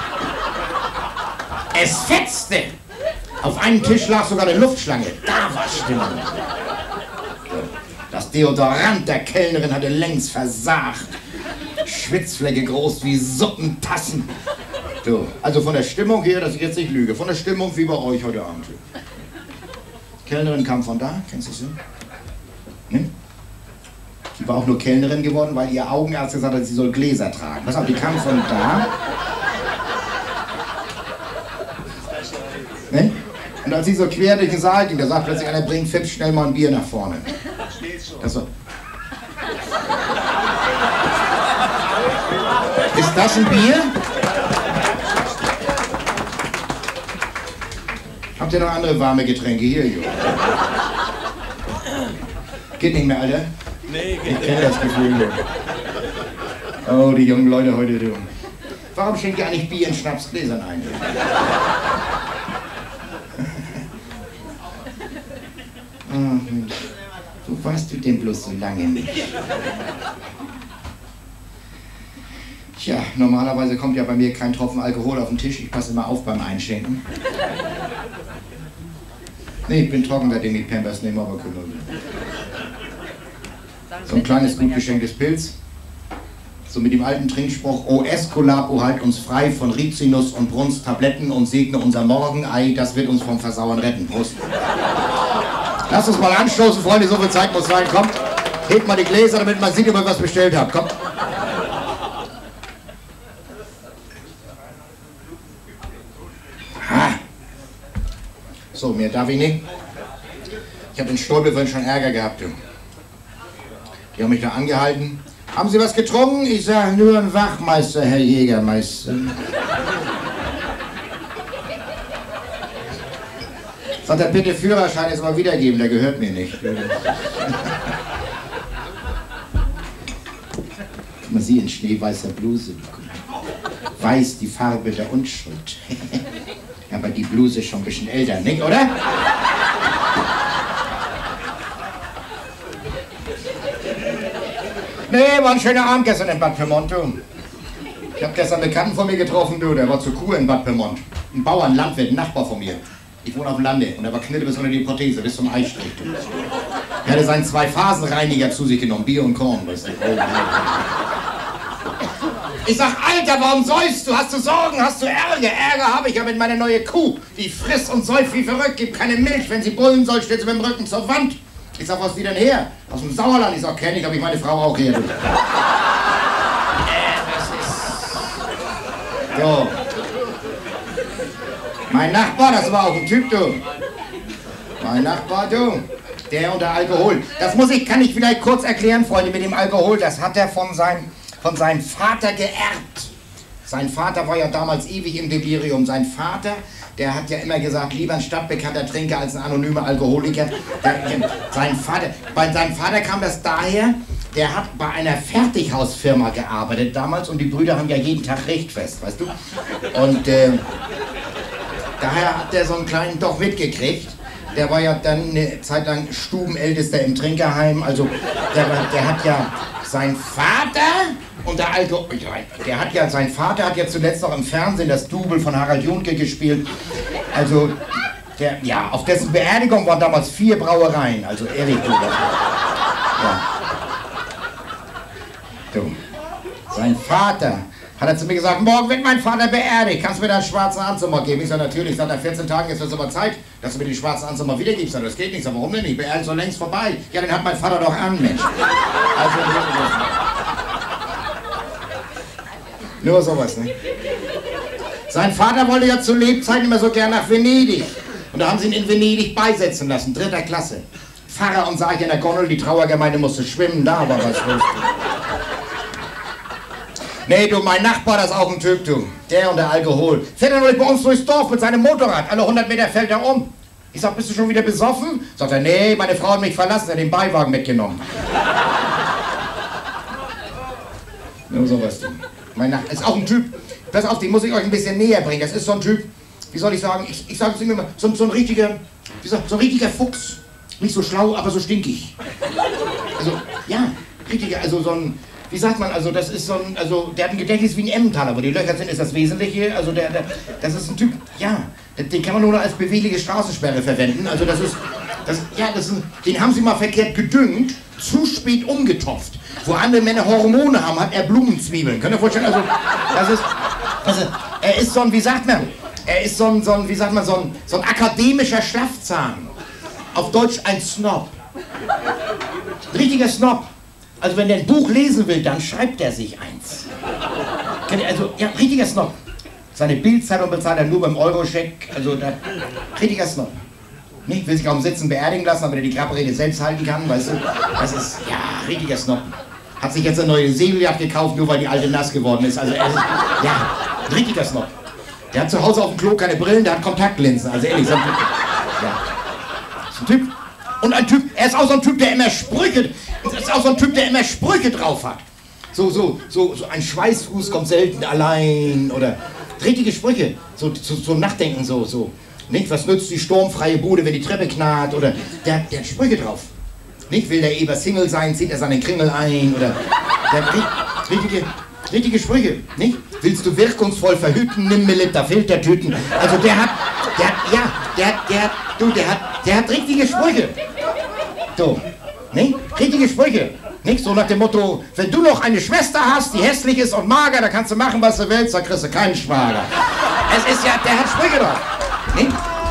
Es fetzte. Auf einem Tisch lag sogar eine Luftschlange. Da war Stimmung. Das Deodorant der Kellnerin hatte längst versagt. Schwitzflecke groß wie Suppentassen. So, also von der Stimmung her, dass ich jetzt nicht lüge, von der Stimmung wie bei euch heute Abend. Kellnerin kam von da, kennst du sie? Hm? Die war auch nur Kellnerin geworden, weil ihr Augenarzt gesagt hat, sie soll Gläser tragen. Pass auf, die kam von da. Ne? Und als sie so quer durch den Saal ging, da sagt plötzlich einer, bringt Fips schnell mal ein Bier nach vorne. Das so. Ist das ein Bier? Habt ihr noch andere warme Getränke hier, Jo? Geht nicht mehr, Alter? Nee, geht nicht. Ich kenne das Gefühl. Oh, die jungen Leute heute, du. Warum schenkt ihr eigentlich Bier in Schnapsgläsern ein? Oh, Mensch. Wo warst du denn bloß so lange nicht? Tja, normalerweise kommt ja bei mir kein Tropfen Alkohol auf den Tisch. Ich passe immer auf beim Einschenken. Nee, ich bin trocken, seitdem ich Pampers nehme, aber kümmere mich. So ein kleines, gut geschenktes Pilz. So mit dem alten Trinkspruch, O Esculap, halt uns frei von Rizinus und Brunsttabletten und segne unser Morgen. Ei, das wird uns vom Versauern retten. Prost. Lasst uns mal anstoßen, Freunde, so viel Zeit muss sein. Kommt, hebt mal die Gläser, damit man sieht, ob ihr was bestellt habt. Kommt. So, mehr darf ich nicht. Ich habe in Stolpe schon Ärger gehabt, du. Die haben mich da angehalten. Haben Sie was getrunken? Ich sage, nur ein Wachmeister, Herr Jägermeister. Sagt er, bitte Führerschein jetzt mal wiedergeben, der gehört mir nicht. Guck mal, Sie in schneeweißer Bluse. Weiß, die Farbe der Unschuld. Aber die Bluse ist schon ein bisschen älter, nicht, oder? Nee, war ein schöner Abend gestern in Bad Pyrmont, du. Ich habe gestern einen Bekannten von mir getroffen, du, der war zur Kur in Bad Pyrmont. Ein Bauer, ein Landwirt, ein Nachbar von mir. Ich wohne auf dem Lande und er war Knitte bis unter die Prothese, bis zum Eistrich. Er hatte seinen 2-Phasen-Reiniger zu sich genommen, Bier und Korn, weißt du. Ich sag, Alter, warum säufst du? Hast du Sorgen? Hast du Ärger? Ärger habe ich ja mit meiner neuen Kuh. Die frisst und säuft wie verrückt, gibt keine Milch. Wenn sie brüllen soll, steht sie mit dem Rücken zur Wand. Ich sag, was ist die denn her? Aus dem Sauerland. Ich sag, kenn ich, hab ich meine Frau auch her. So. Mein Nachbar, das war auch ein Typ, du. Mein Nachbar, du. Der unter Alkohol. Das kann ich vielleicht kurz erklären, Freunde, mit dem Alkohol. Das hat er von seinem Vater geerbt. Sein Vater war ja damals ewig im Delirium. Sein Vater, der hat ja immer gesagt, lieber ein stadtbekannter Trinker als ein anonymer Alkoholiker. Bei seinem Vater kam das daher, der hat bei einer Fertighausfirma gearbeitet damals und die Brüder haben ja jeden Tag Richtfest, weißt du? Und daher hat der so einen kleinen doch mitgekriegt. Der war ja dann eine Zeit lang Stubenältester im Trinkerheim. Also der hat ja sein Vater und sein Vater hat ja zuletzt noch im Fernsehen das Double von Harald Junke gespielt. Also auf dessen Beerdigung waren damals 4 Brauereien. Also ehrlich, du. Ja. Du. Sein Vater hat er zu mir gesagt, morgen wird mein Vater beerdigt, kannst du mir da einen schwarzen Anzug mal geben? Ich sage, natürlich, seit 14 Tagen ist es aber Zeit, dass du mir den schwarzen Anzug mal wiedergibst. Ich sage, das geht nicht, warum denn nicht? Beerdigung ist doch längst vorbei. Ja, den hat mein Vater doch an, Mensch. Also, nur sowas, ne? Sein Vater wollte ja zu Lebzeiten immer so gern nach Venedig. Und da haben sie ihn in Venedig beisetzen lassen, 3. Klasse. Pfarrer und Sarg in der Gondel, die Trauergemeinde musste schwimmen, da war was los. Nee, du, mein Nachbar, das ist auch ein Typ, du. Der und der Alkohol. Fährt er neulich bei uns durchs Dorf mit seinem Motorrad. Alle 100 Meter fällt er um. Ich sag, bist du schon wieder besoffen? Sagt er, nee, meine Frau hat mich verlassen, hat den Beiwagen mitgenommen. Nur sowas, du. Mein Nachbar ist auch ein Typ. Pass auf, den muss ich euch ein bisschen näher bringen. Das ist so ein Typ, wie soll ich sagen, ich sage es immer, so ein richtiger, so ein richtiger Fuchs. Nicht so schlau, aber so stinkig. Also, ja, richtiger, also so ein, wie sagt man, also das ist so ein, also der hat ein Gedächtnis wie ein Emmentaler, wo die Löcher sind, ist das Wesentliche, also das ist ein Typ, ja, den kann man nur als bewegliche Straßensperre verwenden, also den haben sie mal verkehrt gedüngt, zu spät umgetopft. Wo andere Männer Hormone haben, hat er Blumenzwiebeln. Könnt ihr vorstellen, er ist so ein, wie sagt man, so ein akademischer Schlafzahn. Auf Deutsch ein Snob. Richtiger Snob. Also wenn der ein Buch lesen will, dann schreibt er sich eins. Also, ja, richtiger Snob. Seine Bildzeitung bezahlt er nur beim Euroscheck. Also, richtiger Snob. Nicht, will sich auf dem Sitzen beerdigen lassen, damit er die Grabbrede selbst halten kann, weißt du. Das ist, ja, richtiger Snob. Hat sich jetzt eine neue Segeljagd gekauft, nur weil die alte nass geworden ist. Also, er ist, ja, ein richtiger Snob. Der hat zu Hause auf dem Klo keine Brillen, der hat Kontaktlinsen. Also ehrlich, so ein Typ. Ja. So ein Typ. Und ein Typ, er ist auch so ein Typ, der immer Sprüche drauf hat. So ein Schweißfuß kommt selten allein oder richtige Sprüche, so Nachdenken, so. Nicht, was nützt die sturmfreie Bude, wenn die Treppe knarrt oder, der hat Sprüche drauf. Nicht, will der Eber Single sein, zieht er seinen Kringel ein oder, der hat richtige Sprüche, nicht? Willst du wirkungsvoll verhüten, nimm Milliliter Filtertüten. Also der hat richtige Sprüche. So, nicht? Richtige Sprüche. Nicht so nach dem Motto, wenn du noch eine Schwester hast, die hässlich ist und mager, dann kannst du machen, was du willst, dann kriegst du keinen Schwager. Es ist ja, der hat Sprüche drauf. Nicht?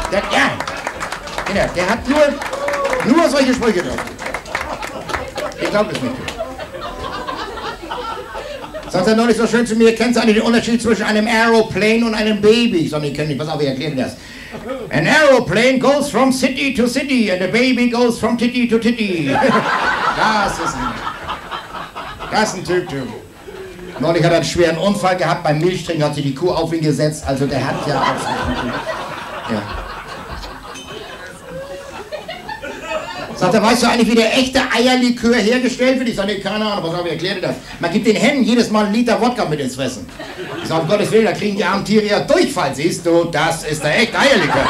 Der hat nur solche Sprüche drauf. Ich glaube es nicht. Sagt er neulich so schön zu mir, kennst du eigentlich den Unterschied zwischen einem Aeroplane und einem Baby? Ich sage, ich kenne nicht, pass auf, ich erkläre dir das. An aeroplane goes from city to city and a baby goes from titty to titty. Das ist ein Typ, du. Neulich hat er einen schweren Unfall gehabt, beim Milchtrinken hat sich die Kuh auf ihn gesetzt, also der hat ja auch... Ja. Sagt er, weißt du eigentlich, wie der echte Eierlikör hergestellt wird? Ich sage, nee, keine Ahnung, was habe ich erklärt das? Man gibt den Hennen jedes Mal einen Liter Wodka mit ins Fressen. Ich sage, um Gottes Willen, da kriegen die armen Tiere ja Durchfall, siehst du, das ist der echte Eierlikör.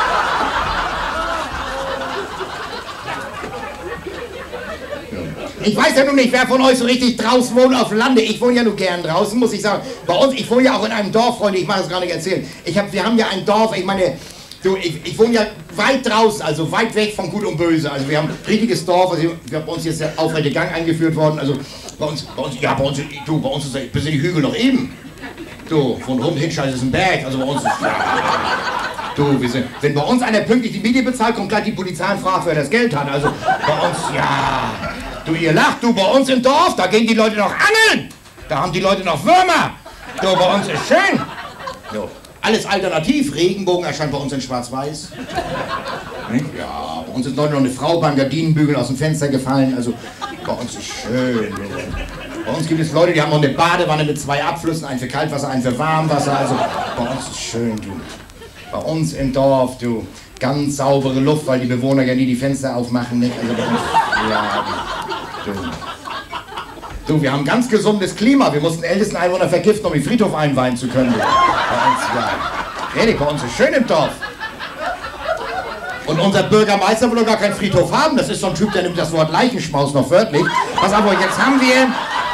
Ich weiß ja nun nicht, wer von euch so richtig draußen wohnt auf dem Lande. Ich wohne ja nur gern draußen, muss ich sagen. Bei uns, ich wohne ja auch in einem Dorf, Freunde, ich mag es gar nicht erzählen. Wir haben ja ein Dorf, ich meine... Du, ich wohne ja weit draußen, also weit weg von Gut und Böse. Also wir haben ein richtiges Dorf, also bei uns jetzt der aufrechte Gang eingeführt worden. Also bei uns ist bis in die Hügel noch eben. Du, von oben hin scheiße ist ein Berg, also bei uns ist... Du, wenn bei uns einer pünktlich die Miete bezahlt, kommt gleich die Polizei und fragt, wer das Geld hat. Also bei uns, ja... Du, ihr lacht, du, bei uns im Dorf, da gehen die Leute noch angeln. Da haben die Leute noch Würmer. Du, bei uns ist schön. So. Alles alternativ, Regenbogen erscheint bei uns in Schwarz-Weiß. Ja, bei uns ist neulich noch eine Frau beim Gardinenbügeln aus dem Fenster gefallen, also bei uns ist schön. Bei uns gibt es Leute, die haben noch eine Badewanne mit 2 Abflüssen, einen für Kaltwasser, einen für Warmwasser, also bei uns ist schön, du. Bei uns im Dorf, du, ganz saubere Luft, weil die Bewohner ja nie die Fenster aufmachen, nicht? Also bei uns, ja, du. Du, wir haben ein ganz gesundes Klima. Wir mussten den ältesten Einwohner vergiften, um den Friedhof einweihen zu können. Bei uns, ja. Ehrlich, bei uns ist schön im Dorf. Und unser Bürgermeister will doch gar keinen Friedhof haben. Das ist so ein Typ, der nimmt das Wort Leichenschmaus noch wörtlich. Pass auf, jetzt haben wir...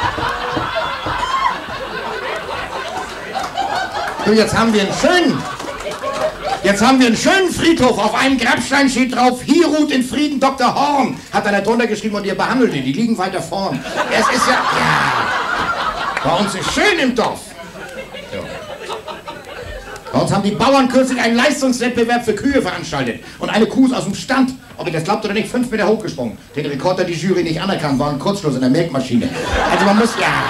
Du, jetzt haben wir einen schönen Friedhof. Auf einem Grabstein steht drauf, hier ruht in Frieden Dr. Horn. Hat einer drunter geschrieben und ihr behandelt ihn. Die liegen weiter vorn. Es ist ja... Bei uns ist schön im Dorf. Ja. Bei uns haben die Bauern kürzlich einen Leistungswettbewerb für Kühe veranstaltet. Und eine Kuh ist aus dem Stand, ob ihr das glaubt oder nicht, 5 Meter hochgesprungen. Den Rekord hat die Jury nicht anerkannt, war ein Kurzschluss in der Melkmaschine. Also man muss... Ja.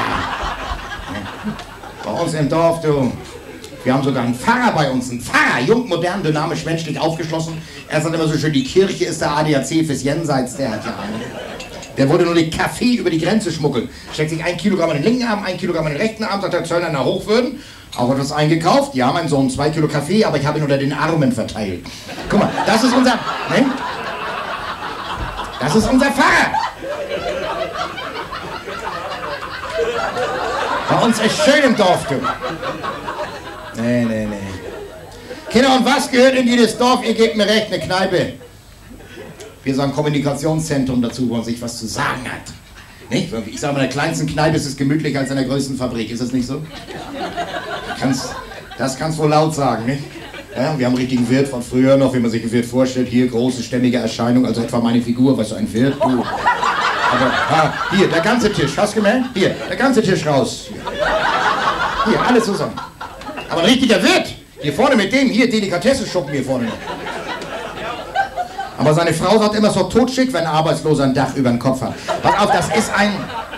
Bei uns im Dorf, du... Wir haben sogar einen Pfarrer bei uns, einen Pfarrer, jung, modern, dynamisch, menschlich aufgeschlossen. Er sagt immer so schön, die Kirche ist der ADAC fürs Jenseits, der hat ja einen. Der wollte nur den Kaffee über die Grenze schmuggeln. Steckt sich 1 Kilogramm an den linken Arm, 1 Kilogramm an den rechten Arm, sagt der Zöllner nach Hochwürden. Auch etwas eingekauft. Ja, mein Sohn, 2 Kilo Kaffee, aber ich habe ihn unter den Armen verteilt. Guck mal, das ist unser... Ne? Das ist unser Pfarrer. Bei uns ist schön im Dorf, du. Nee. Kinder, und was gehört in jedes Dorf? Ihr gebt mir recht, eine Kneipe. Wir sagen Kommunikationszentrum dazu, wo man sich was zu sagen hat. Nicht? Ich sage mal, in der kleinsten Kneipe ist es gemütlicher als in der größten Fabrik. Ist das nicht so? Das kannst du wohl laut sagen, nicht? Ja, wir haben einen richtigen Wirt von früher noch, wie man sich einen Wirt vorstellt. Hier, große, stämmige Erscheinung, also etwa meine Figur, was so ein Wirt. Du. Aber, hier, der ganze Tisch, hast du gemerkt? Hier, der ganze Tisch raus. Hier, alles zusammen. Aber ein richtiger Wirt. Hier vorne mit dem, hier, Delikatessenschuppen hier vorne. Aber seine Frau sagt immer so totschick, wenn ein Arbeitsloser ein Dach über den Kopf hat. Pass auf, das ist ein...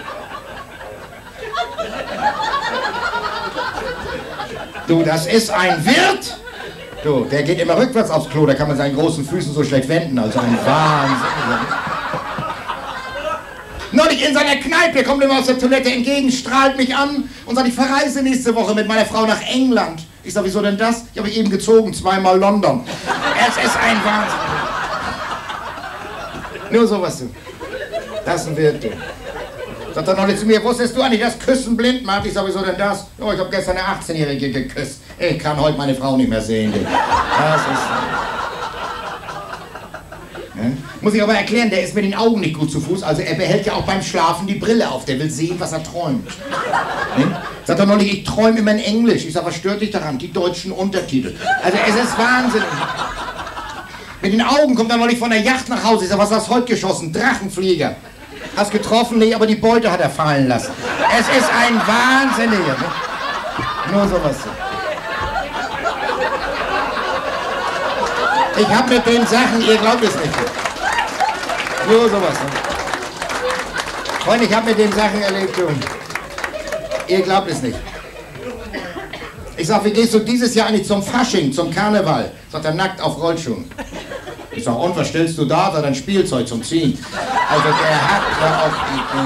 Du, das ist ein Wirt. Du, der geht immer rückwärts aufs Klo, da kann man seinen großen Füßen so schlecht wenden. Also ein Wahnsinn. Neulich in seiner Kneipe kommt immer aus der Toilette entgegen, strahlt mich an und sagt, ich verreise nächste Woche mit meiner Frau nach England. Ich sag, wieso denn das? Ich habe eben gezogen, 2-mal London. Es ist ein Wahnsinn. Nur sowas, du. Das ist ein Wirt, du. Sagt er neulich zu mir, wusstest du eigentlich, dass Küssen blind macht? Ich sag, wieso denn das? Oh, ich habe gestern eine 18-Jährige geküsst. Ich kann heute meine Frau nicht mehr sehen, du. Das ist... Muss ich aber erklären, der ist mit den Augen nicht gut zu Fuß, also er behält ja auch beim Schlafen die Brille auf, der will sehen, was er träumt. Sagt er neulich, ich träume immer in Englisch. Ich sag, was stört dich daran? Die deutschen Untertitel. Also es ist Wahnsinn. Mit den Augen kommt er neulich von der Yacht nach Hause. Ich sag, was hast du heute geschossen? Drachenflieger. Hast getroffen? Nee, aber die Beute hat er fallen lassen. Es ist ein Wahnsinniger. Ne? Nur sowas. Ich hab mit den Sachen, ihr glaubt es nicht. Nur sowas. Ne? Freunde, ich hab mit den Sachen erlebt, du. Ihr glaubt es nicht. Ich sag, wie gehst du dieses Jahr eigentlich zum Fasching, zum Karneval? Sagt er, nackt auf Rollschuhen. Ich sag, und was stellst du da? Sagt er, ein Spielzeug zum Ziehen. Also der hat ja auch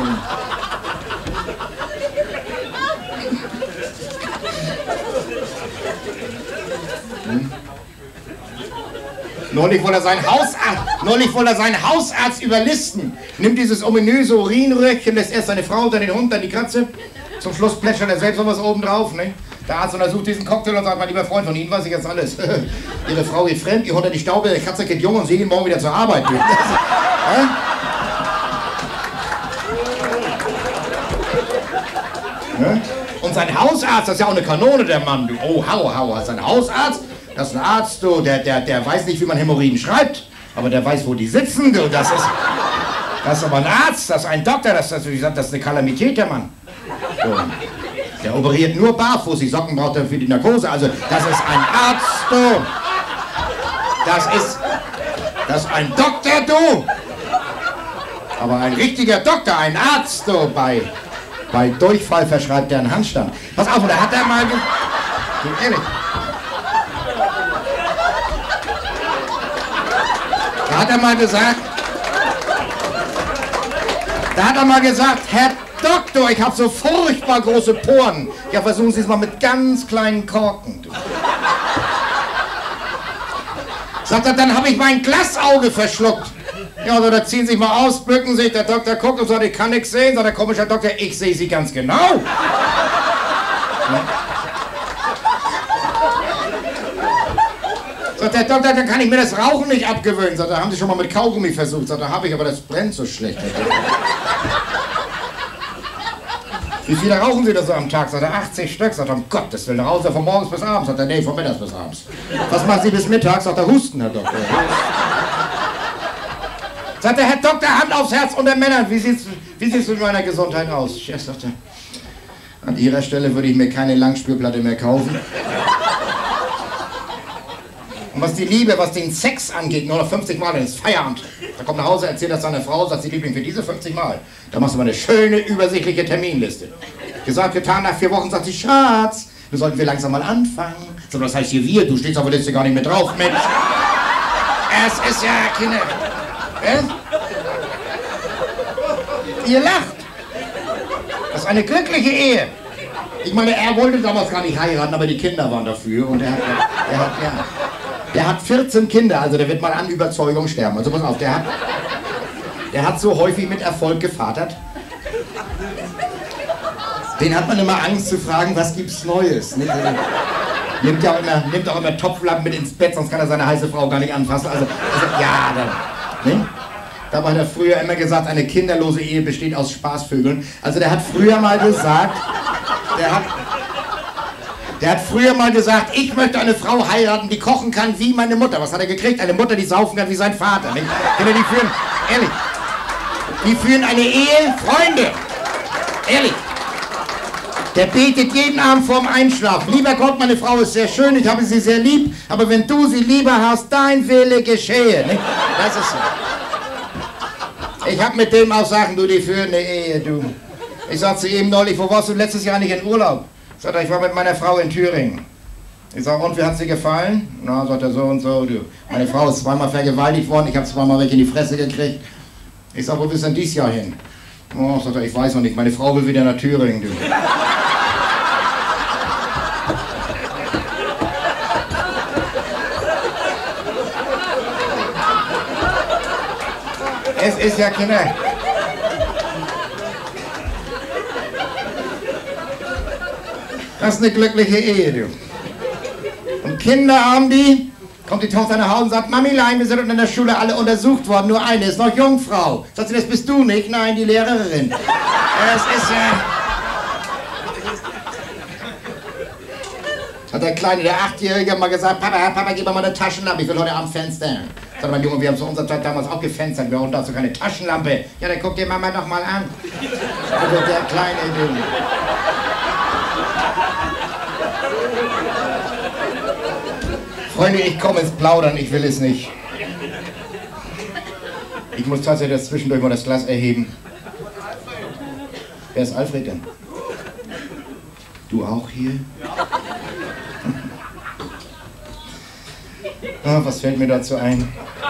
Neulich wollte er seinen Hausarzt überlisten. Nimmt dieses ominöse Urinröhrchen, lässt erst seine Frau, dann den Hund, dann die Katze. Zum Schluss plätschert er selbst noch was oben drauf. Ne? Der Arzt untersucht diesen Cocktail und sagt, mein lieber Freund, von Ihnen weiß ich jetzt alles. Ihre Frau geht fremd, Ihr Hund hat die Staube, der Katze geht jung und Sie gehen morgen wieder zur Arbeit. Und sein Hausarzt, das ist ja auch eine Kanone, der Mann. Du. Oh, hau, sein Hausarzt, das ist ein Arzt, du, der weiß nicht, wie man Hämorrhoiden schreibt, aber der weiß, wo die sitzen, du. Das ist aber ein Arzt, das ist ein Doktor, das ist eine Kalamität, der Mann. So. Der operiert nur barfuß, die Socken braucht er für die Narkose, also das ist ein Arzt, du. Das ist ein Doktor, du. Aber ein richtiger Doktor, ein Arzt, du, bei Durchfall verschreibt er einen Handstand. Pass auf, da hat er mal... Ehrlich. Da hat er mal gesagt, Herr Doktor, ich habe so furchtbar große Poren. Ja, versuchen Sie es mal mit ganz kleinen Korken. Sagt er, dann habe ich mein Glasauge verschluckt. Ja, so, da ziehen Sie sich mal aus, bücken sich, der Doktor guckt und sagt, ich kann nichts sehen. Sagt der komische Doktor, ich sehe Sie ganz genau. Ja. Sagt der Doktor, dann kann ich mir das Rauchen nicht abgewöhnen. Sagt er, haben Sie schon mal mit Kaugummi versucht? Sagt er, habe ich, aber das brennt so schlecht. Wie viele rauchen Sie da so am Tag? Sagt er, 80 Stück. Sagt er, um Gottes Willen, rauchen Sie von morgens bis abends? Sagt er, nee, von mittags bis abends. Was machen Sie bis mittags? Sagt er, husten, Herr Doktor. Sagt der Herr Doktor, Hand aufs Herz unter Männern, wie sieht's mit meiner Gesundheit aus? Ja, sagt er, an Ihrer Stelle würde ich mir keine Langspielplatte mehr kaufen. Und was die Liebe, was den Sex angeht, nur noch 50 Mal, dann ist Feierabend. Da kommt nach Hause, erzählt das seiner Frau, sagt sie, Liebling, für diese 50 Mal, da machst du mal eine schöne, übersichtliche Terminliste. Gesagt, getan, nach 4 Wochen sagt sie, Schatz, wir sollten wir langsam mal anfangen. So, das heißt hier wir, du stehst auf der Liste gar nicht mehr drauf, Mensch. Es ist ja keine... Ihr lacht. Das ist eine glückliche Ehe. Ich meine, er wollte damals gar nicht heiraten, aber die Kinder waren dafür. Und der hat 14 Kinder, also der wird mal an Überzeugung sterben. Also pass auf, der hat so häufig mit Erfolg gevatert. Den hat man immer Angst zu fragen, was gibt's Neues. Nimmt auch immer Topflappen mit ins Bett, sonst kann er seine heiße Frau gar nicht anfassen. Also ja, dann... Ne? Dabei hat er früher immer gesagt, eine kinderlose Ehe besteht aus Spaßvögeln. Also der hat früher mal gesagt, ich möchte eine Frau heiraten, die kochen kann wie meine Mutter. Was hat er gekriegt? Eine Mutter, die saufen kann wie sein Vater. Nicht? Die führen eine Ehe, Freunde. Ehrlich. Der betet jeden Abend vorm Einschlafen. Lieber Gott, meine Frau ist sehr schön, ich habe sie sehr lieb, aber wenn du sie lieber hast, dein Wille geschehe. Nicht? Das ist so. Ich hab mit dem auch Sachen, du, die führen eine Ehe, du. Ich sag zu ihm neulich, wo warst du letztes Jahr nicht in Urlaub? Sagt er, ich war mit meiner Frau in Thüringen. Ich sag, und wie hat's dir gefallen? Na, sagt er, so und so, du. Meine Frau ist zweimal vergewaltigt worden, ich habe zweimal welche in die Fresse gekriegt. Ich sag, wo bist du denn dieses Jahr hin? Oh, sagt er, ich weiß noch nicht, meine Frau will wieder nach Thüringen, du. Es ist ja keine... Das ist eine glückliche Ehe, du. Und Kinder haben die, kommt die Tochter nach Hause und sagt, Mamilein, wir sind in der Schule alle untersucht worden, nur eine ist noch Jungfrau. Sagt sie, das bist du nicht? Nein, die Lehrerin. Es ist ja... Hat der Kleine, der 8-Jährige, mal gesagt, Papa, gib mir mal eine Taschenlampe, ich will heute Abend fenstern. Sagt mein Junge, wir haben zu unserer Zeit damals auch gefenstert, wir brauchen dazu keine Taschenlampe. Ja, dann guck dir Mama noch mal an. Also der kleine Junge. Freunde, ich komme ins Plaudern, ich will es nicht. Ich muss tatsächlich das zwischendurch mal das Glas erheben. Wer ist Alfred denn? Du auch hier? Oh, was fällt mir dazu ein?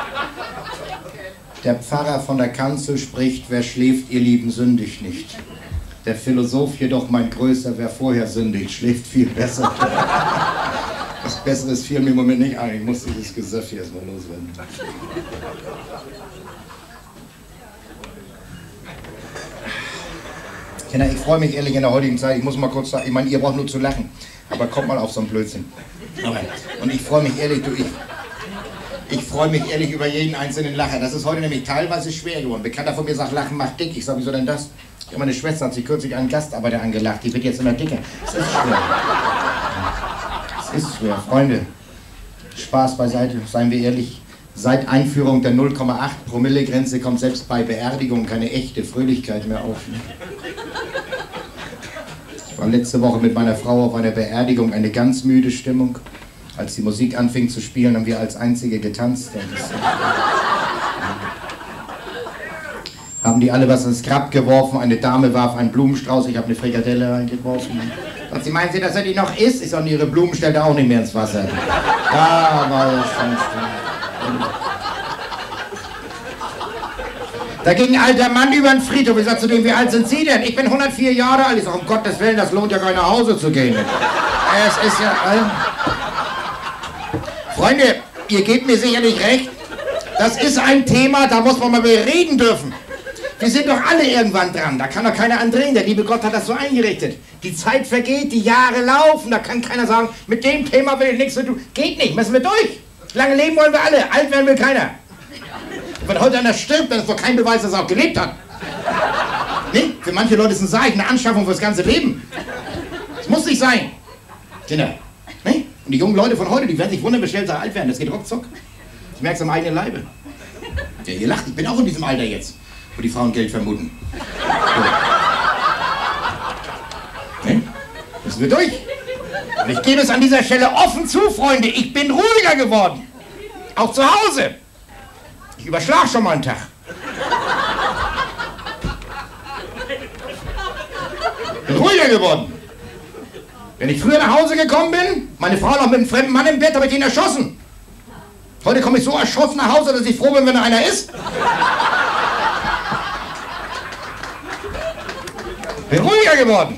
Der Pfarrer von der Kanzel spricht, wer schläft, ihr Lieben, sündigt nicht. Der Philosoph jedoch meint größer, wer vorher sündigt, schläft viel besser. Was Besseres fiel mir im Moment nicht ein. Ich muss dieses Gesöff hier erstmal loswerden. Kinder, ich freue mich ehrlich in der heutigen Zeit. Ich muss mal kurz sagen, ich meine, ihr braucht nur zu lachen. Aber kommt mal auf so einen Blödsinn. Und ich freue mich ehrlich, ich freue mich ehrlich über jeden einzelnen Lacher. Das ist heute nämlich teilweise schwer geworden. Ein Bekannter von mir sagt, Lachen macht dick. Ich sage, wieso denn das? Ja, meine Schwester hat sich kürzlich einen Gastarbeiter angelacht. Die wird jetzt immer dicker. Es ist schwer. Es ist schwer. Freunde, Spaß beiseite, seien wir ehrlich. Seit Einführung der 0,8 Promille-Grenze kommt selbst bei Beerdigung keine echte Fröhlichkeit mehr auf. Ich war letzte Woche mit meiner Frau auf einer Beerdigung, eine ganz müde Stimmung. Als die Musik anfing zu spielen, haben wir als Einzige getanzt. Haben die alle was ins Grab geworfen, eine Dame warf einen Blumenstrauß, ich habe eine Frikadelle reingeworfen. Und sie meinen Sie, dass er die noch isst? Ich sage, Ihre Blumen stellt er auch nicht mehr ins Wasser. Da war es schon. Da ging ein alter Mann über den Friedhof. Ich sag zu dem, wie alt sind Sie denn? Ich bin 104 Jahre alt. Ich sag, um Gottes Willen, das lohnt ja gar nicht nach Hause zu gehen. Es ist ja... Freunde, ihr gebt mir sicherlich recht. Das ist ein Thema, da muss man mal reden dürfen. Wir sind doch alle irgendwann dran. Da kann doch keiner andrehen. Der liebe Gott hat das so eingerichtet. Die Zeit vergeht, die Jahre laufen. Da kann keiner sagen, mit dem Thema will ich nichts zu tun. Geht nicht, müssen wir durch. Lange leben wollen wir alle. Alt werden will keiner. Wenn heute einer stirbt, dann ist doch kein Beweis, dass er auch gelebt hat. Nee, für manche Leute ist ein Zeichen, eine Anschaffung fürs ganze Leben. Das muss nicht sein. Kinder. Nee? Und die jungen Leute von heute, die werden sich wundern, wie schnell sie alt werden. Das geht ruckzuck. Ich merke es am eigenen Leibe. Ja, ihr lacht, ich bin auch in diesem Alter jetzt, wo die Frauen Geld vermuten. So. Nee? Müssen wir durch. Und ich gebe es an dieser Stelle offen zu, Freunde, ich bin ruhiger geworden. Auch zu Hause. Ich überschlag schon mal einen Tag. Bin ruhiger geworden. Wenn ich früher nach Hause gekommen bin, meine Frau noch mit einem fremden Mann im Bett, habe ich ihn erschossen. Heute komme ich so erschossen nach Hause, dass ich froh bin, wenn da einer ist. Bin ruhiger geworden.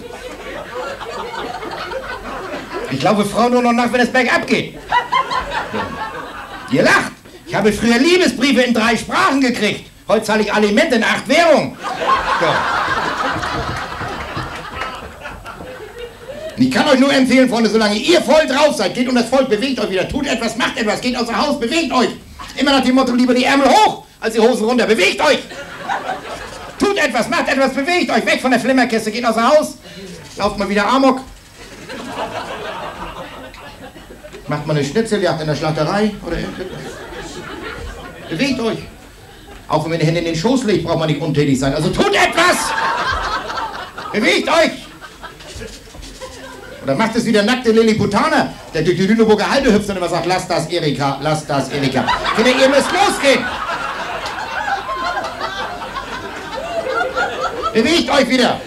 Ich laufe Frauen nur noch nach, wenn es bergab geht. Ihr lacht. Ich habe früher Liebesbriefe in 3 Sprachen gekriegt. Heute zahle ich Alimente in 8 Währungen. So. Und ich kann euch nur empfehlen, Freunde, solange ihr voll drauf seid, geht unter das Volk, bewegt euch wieder, tut etwas, macht etwas, geht außer Haus, bewegt euch. Immer nach dem Motto, lieber die Ärmel hoch, als die Hosen runter, bewegt euch. Tut etwas, macht etwas, bewegt euch, weg von der Flimmerkiste, geht außer Haus, lauft mal wieder Amok. Macht mal eine Schnitzeljagd in der Schlachterei oder bewegt euch. Auch wenn ihr die Hände in den Schoß legt, braucht man nicht untätig sein. Also tut etwas! Bewegt euch! Oder macht es wie der nackte Lilliputaner, der durch die Lüneburger Halde hüpft und immer sagt, lasst das, Erika, lasst das, Erika. Kinder, ihr müsst losgehen! Bewegt euch wieder!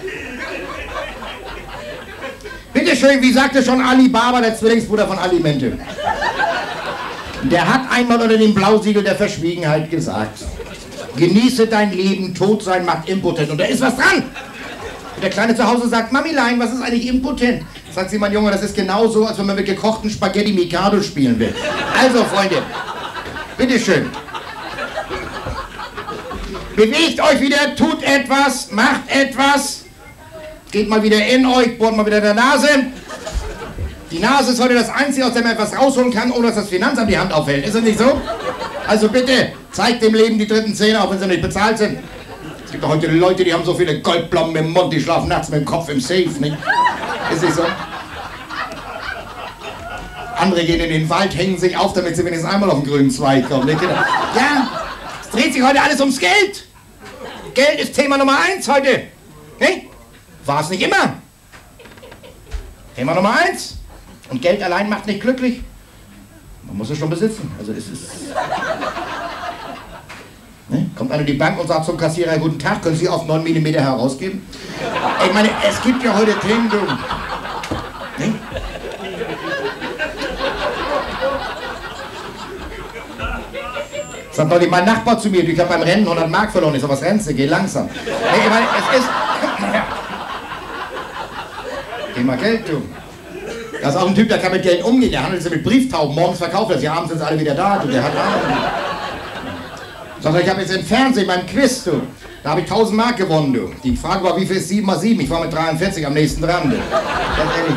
Bitteschön, wie sagte schon Ali Baba, der Zwillingsbruder von Alimente. Der hat einmal unter dem Blausiegel der Verschwiegenheit gesagt, genieße dein Leben, tot sein macht impotent. Und da ist was dran. Und der Kleine zu Hause sagt, Mamilein, was ist eigentlich impotent? Sagt sie, mein Junge, das ist genauso, als wenn man mit gekochten Spaghetti Mikado spielen will. Also, Freunde, bitteschön. Bewegt euch wieder, tut etwas, macht etwas. Geht mal wieder in euch, bohrt mal wieder in der Nase. Die Nase ist heute das Einzige, aus dem man etwas rausholen kann, ohne dass das Finanzamt die Hand aufhält. Ist das nicht so? Also bitte, zeigt dem Leben die dritten Zähne, auch wenn sie nicht bezahlt sind. Es gibt doch heute Leute, die haben so viele Goldblommen im Mund, die schlafen nachts mit dem Kopf im Safe, nicht? Ist nicht so? Andere gehen in den Wald, hängen sich auf, damit sie wenigstens einmal auf den grünen Zweig kommen. Nicht? Ja, es dreht sich heute alles ums Geld. Geld ist Thema Nummer 1 heute. Nicht? War es nicht immer. Thema Nummer 1. Und Geld allein macht nicht glücklich. Man muss es schon besitzen. Also es ist... Ne? Kommt einer in die Bank und sagt zum Kassierer, guten Tag, können Sie auf 9 mm herausgeben? Ich meine, es gibt ja heute Themen, du... Ne? Sagt neulich mein Nachbar zu mir, ich habe beim Rennen 100 Mark verloren. Ich sag, was rennst du? Geh langsam. Nee, ich meine, es ist... Geh mal Geld, du. Das ist auch ein Typ, der kann mit Geld umgehen. Der handelt mit Brieftauben. Morgens verkauft er sie, abends sind sie alle wieder da. Du, der hat Ahnung. Sag ich habe jetzt im Fernsehen beim Quiz, du. Da habe ich 1000 Mark gewonnen, du. Die Frage war, wie viel ist 7 mal 7? Ich war mit 43 am nächsten dran, du. Ganz ehrlich,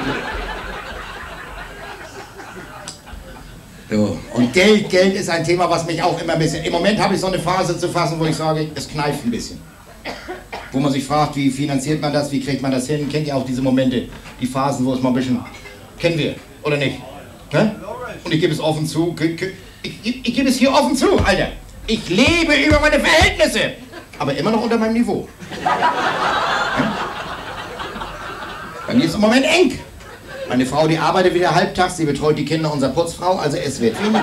du. So. Und Geld ist ein Thema, was mich auch immer ein bisschen... Im Moment habe ich so eine Phase zu fassen, wo ich sage, es kneift ein bisschen. Wo man sich fragt, wie finanziert man das, wie kriegt man das hin? Kennt ihr auch diese Momente, die Phasen, wo es mal ein bisschen... Kennen wir, oder nicht? Ne? Und ich gebe es offen zu, ich gebe es hier offen zu, Alter. Ich lebe über meine Verhältnisse, aber immer noch unter meinem Niveau. Ja? Bei mir ist es im Moment eng. Meine Frau, die arbeitet wieder halbtags, sie betreut die Kinder unserer Putzfrau, also es wird wenig.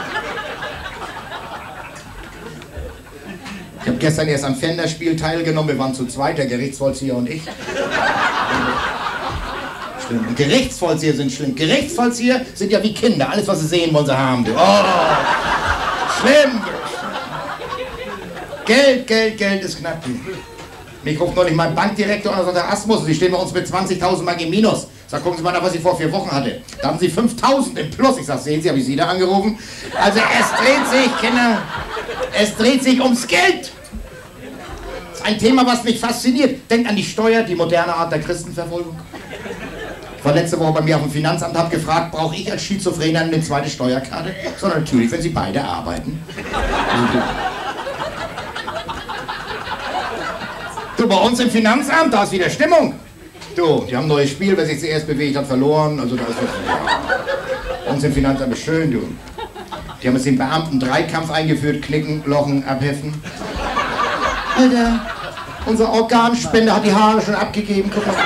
Ich habe gestern erst am Fenderspiel teilgenommen, wir waren zu zweit, der Gerichtsvollzieher und ich. Schlimm. Und Gerichtsvollzieher sind schlimm. Gerichtsvollzieher sind ja wie Kinder, alles was sie sehen, wollen sie haben. Oh, schlimm. Geld ist knapp. Mich ruft neulich mein Bankdirektor an und sagt, Asmus, Sie stehen bei uns mit 20.000 Mark im Minus. Sag, gucken Sie mal nach, was ich vor 4 Wochen hatte. Da haben Sie 5.000 im Plus. Ich sag, sehen Sie, habe ich Sie da angerufen? Also es dreht sich, Kinder, es dreht sich ums Geld. Das ist ein Thema, was mich fasziniert. Denkt an die Steuer, die moderne Art der Christenverfolgung. Ich war letzte Woche bei mir auf dem Finanzamt, habe gefragt, brauche ich als Schizophrener eine zweite Steuerkarte? Sondern natürlich, wenn Sie beide arbeiten. Du, bei uns im Finanzamt, da ist wieder Stimmung. Du, die haben ein neues Spiel, wer sich zuerst bewegt hat, verloren. Also da ist was. Bei uns im Finanzamt ist schön, du. Die haben jetzt den Beamten Dreikampf eingeführt, knicken, lochen, abheften. Alter, unser Organspender hat die Haare schon abgegeben, guck mal.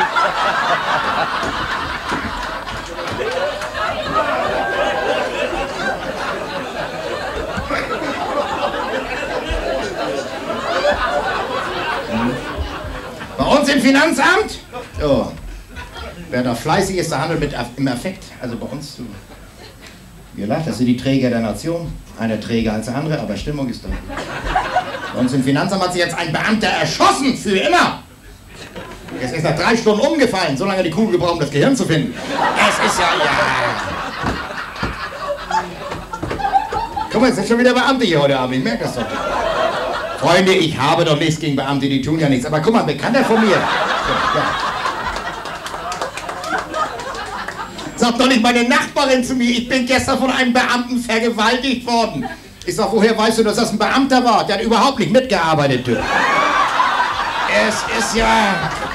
Bei uns im Finanzamt, oh, wer da fleißig ist, der handelt im Affekt. Also bei uns, ihr lacht, das sind die Träger der Nation. Einer träger als der andere, aber Stimmung ist da. Bei uns im Finanzamt hat sich jetzt ein Beamter erschossen, für immer. Es ist nach 3 Stunden umgefallen, so lange die Kugel gebraucht, um das Gehirn zu finden. Es ist ja... Guck mal, es sind schon wieder Beamte hier heute Abend, ich merke das doch. Freunde, ich habe doch nichts gegen Beamte, die tun ja nichts. Aber guck mal, ein Bekannter von mir. Ja. Sagt doch nicht meine Nachbarin zu mir, ich bin gestern von einem Beamten vergewaltigt worden. Ich sag, woher weißt du, dass das ein Beamter war? Der hat überhaupt nicht mitgearbeitet, Typ. Es ist ja...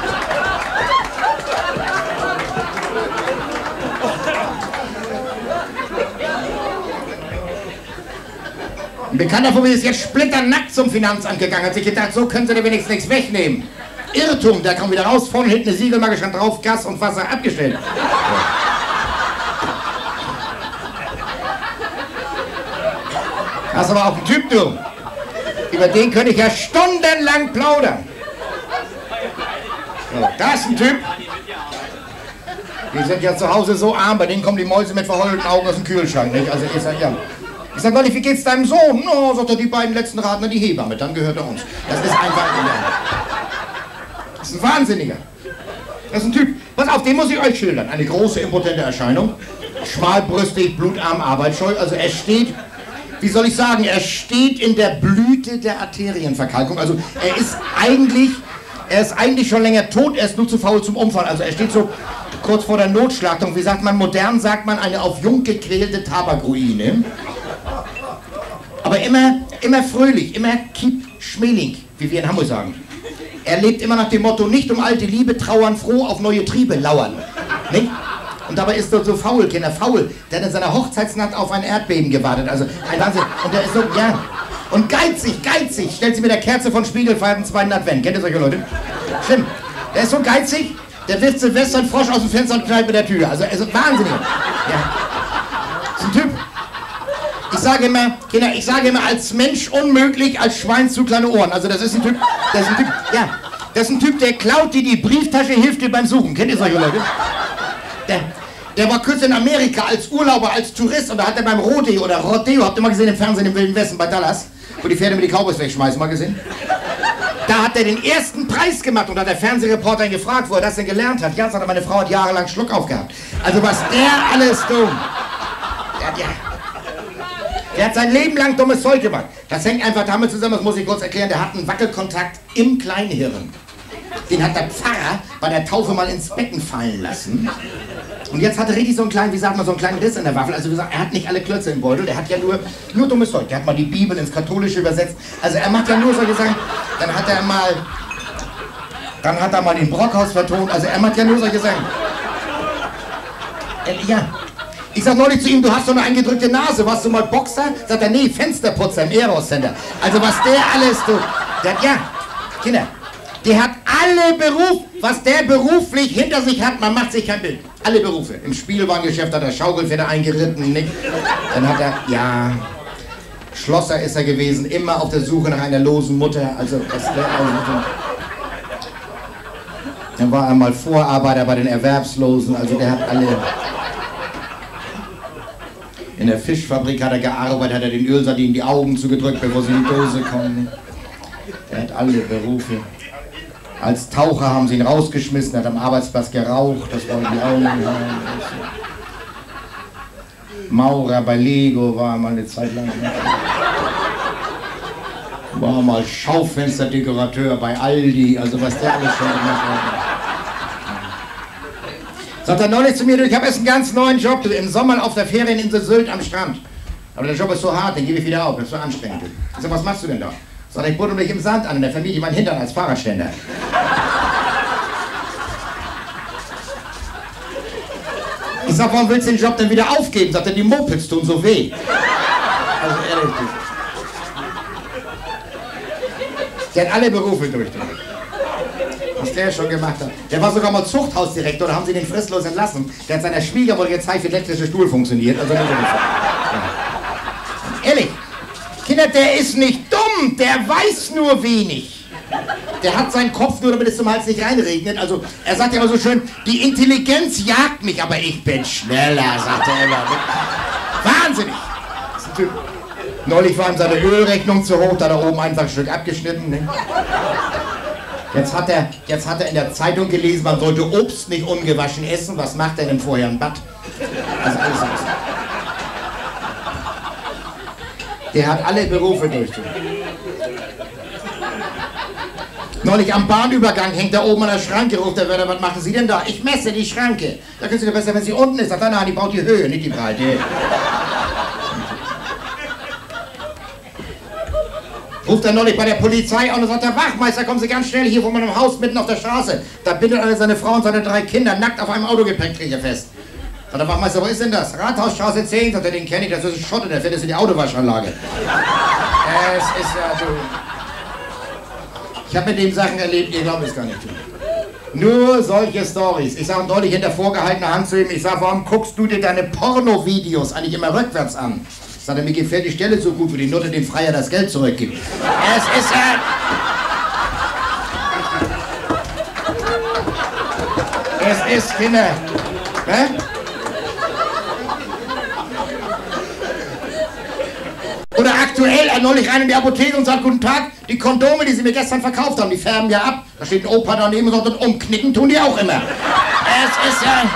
Ein Bekannter von mir ist jetzt splitternackt zum Finanzamt gegangen, hat sich gedacht, so können sie dir wenigstens nichts wegnehmen. Irrtum, der kommt wieder raus, vorne hinten eine Siegelmarke stand drauf, Gas und Wasser abgestellt. Das ist aber auch ein Typ, du. Über den könnte ich ja stundenlang plaudern. So, das ist ein Typ. Die sind ja zu Hause so arm, bei denen kommen die Mäuse mit verheulten Augen aus dem Kühlschrank, nicht? Also ich sag, ja. Ich sag neulich, wie geht's deinem Sohn? Oh, sagt er, die beiden letzten Raten, die Hebamme, dann gehört er uns. Das ist ein Wahnsinniger. Das ist ein Wahnsinniger. Das ist ein Typ. Pass auf, den muss ich euch schildern. Eine große, impotente Erscheinung. Schmalbrüstig, blutarm, arbeitsscheu. Also er steht, wie soll ich sagen, er steht in der Blüte der Arterienverkalkung. Also er ist eigentlich schon länger tot, er ist nur zu faul zum Umfallen. Also er steht so kurz vor der Notschlachtung. Wie sagt man, modern sagt man, eine auf Jung gequälte Tabakruine. Aber immer fröhlich, immer keep schmeling, wie wir in Hamburg sagen. Er lebt immer nach dem Motto, nicht um alte Liebe trauern, froh auf neue Triebe lauern. Nicht? Und dabei ist er so faul, Kinder, faul. Der hat in seiner Hochzeitsnacht auf ein Erdbeben gewartet. Also ein Wahnsinn. Und der ist so, ja. Und geizig. Stellt sie mit der Kerze von Spiegel, feiert den 2. Advent. Kennt ihr solche Leute? Stimmt. Der ist so geizig, der wirft Silvester einen Frosch aus dem Fenster und knallt mit der Tür. Also wahnsinnig. Ja. Das ist ein Typ. Ich sage immer, als Mensch unmöglich, als Schwein zu kleine Ohren. Also das ist ein Typ, das ist ein Typ, der klaut dir die Brieftasche, hilft dir beim Suchen. Kennt ihr solche Leute? Der war kürzlich in Amerika als Urlauber, als Tourist und da hat er beim Rodeo, habt ihr mal gesehen im Fernsehen im Wilden Westen bei Dallas, wo die Pferde mit die Cowboys wegschmeißen, mal gesehen? Da hat er den ersten Preis gemacht und hat der Fernsehreporter ihn gefragt, wo er das denn gelernt hat. Ja, sagt er, meine Frau hat jahrelang Schluck aufgehabt. Also was der alles tut. Der hat sein Leben lang dummes Zeug gemacht. Das hängt einfach damit zusammen, das muss ich kurz erklären, der hat einen Wackelkontakt im Kleinhirn. Den hat der Pfarrer bei der Taufe mal ins Becken fallen lassen. Und jetzt hat er richtig so einen kleinen, wie sagt man, so einen kleinen Riss in der Waffel. Also wie gesagt, er hat nicht alle Klötze im Beutel, der hat ja nur dummes Zeug. Der hat mal die Bibel ins Katholische übersetzt. Also er macht ja nur solche Sachen. Dann hat er mal den Brockhaus vertont. Also er macht ja nur solche Sachen. Ja. Ich sag neulich zu ihm, du hast so eine eingedrückte Nase, warst du mal Boxer? Sagt er, nee, Fensterputzer im Eros Center. Also was der alles tut. Der hat, ja, Kinder, der hat alle Berufe, was der beruflich hinter sich hat, man macht sich kein Bild. Alle Berufe. Im Spielwarengeschäft hat er Schaukelpferde eingeritten, nicht? Dann hat er, ja, Schlosser ist er gewesen, immer auf der Suche nach einer losen Mutter. Also das wäre auch. Dann war er mal Vorarbeiter bei den Erwerbslosen, also der hat alle. In der Fischfabrik hat er gearbeitet, hat er den Ölsardinen die Augen zugedrückt, bevor sie in die Dose kommen. Er hat alle Berufe. Als Taucher haben sie ihn rausgeschmissen, hat am Arbeitsplatz geraucht, das wollen die Augen haben. Maurer bei Lego war mal eine Zeit lang. War mal Schaufensterdekorateur bei Aldi, also was der alles schon gemacht hat. Sagt er neulich zu mir, du, ich habe jetzt einen ganz neuen Job, du, im Sommer auf der Ferieninsel Sylt am Strand. Aber der Job ist so hart, den gebe ich wieder auf, das ist so anstrengend. Ich sag, was machst du denn da? Sagt er, ich buddel mich im Sand an, in der Familie mein Hintern als Fahrradständer. Ich sag, warum willst du den Job denn wieder aufgeben? Sagt er, die Mopeds tun so weh. Also ehrlich. Der hat alle Berufe durch. Was der schon gemacht hat. Der war sogar mal Zuchthausdirektor, da haben sie den fristlos entlassen. Der hat seiner Schwiegermutter gezeigt, wie der elektrische Stuhl funktioniert. Also nicht so. Ja. Ehrlich, Kinder, der ist nicht dumm, der weiß nur wenig. Der hat seinen Kopf nur, damit es zum Hals nicht reinregnet. Also, er sagt ja immer so schön, die Intelligenz jagt mich, aber ich bin schneller, sagt er immer. Wahnsinnig. Das ist ein Typ. Neulich war ihm seine Ölrechnung zu hoch, da hat er oben einfach ein Stück abgeschnitten. Ne? Jetzt hat er in der Zeitung gelesen, man sollte Obst nicht ungewaschen essen. Was macht er denn vorher im Bad? Also alles so. Der hat alle Berufe durch. Neulich am Bahnübergang hängt er oben an der Schranke, ruft der Wärter, was machen Sie denn da? Ich messe die Schranke. Da können Sie doch besser, wenn sie unten ist. Sagt er, nein, die baut die Höhe, nicht die Breite. Ruft er neulich bei der Polizei an und sagt, der Wachmeister, kommen Sie ganz schnell hier vor meinem Haus mitten auf der Straße. Da bindet er seine Frau und seine 3 Kinder nackt auf einem Autogepäckträger fest. Sagt der Wachmeister, wo ist denn das? Rathausstraße 10, sagt er, den kenne ich, das ist ein Schotte, der fährt jetzt in die Autowaschanlage. Es ist ja du. Ich habe mit dem Sachen erlebt, ihr glaubt es gar nicht. Nur solche Storys. Ich sage neulich hinter vorgehaltener Hand zu ihm, ich sage, warum guckst du dir deine Porno-Videos eigentlich immer rückwärts an? Sagt er, mir gefällt die Stelle so gut, wie die Nutte dem Freier das Geld zurückgibt. Es ist Es ist, Kinder. Hä? Oder aktuell, neulich rein in die Apotheke und sagt, guten Tag, die Kondome, die Sie mir gestern verkauft haben, die färben ja ab. Da steht ein Opa daneben und sagt, und umknicken tun die auch immer. Es ist ja...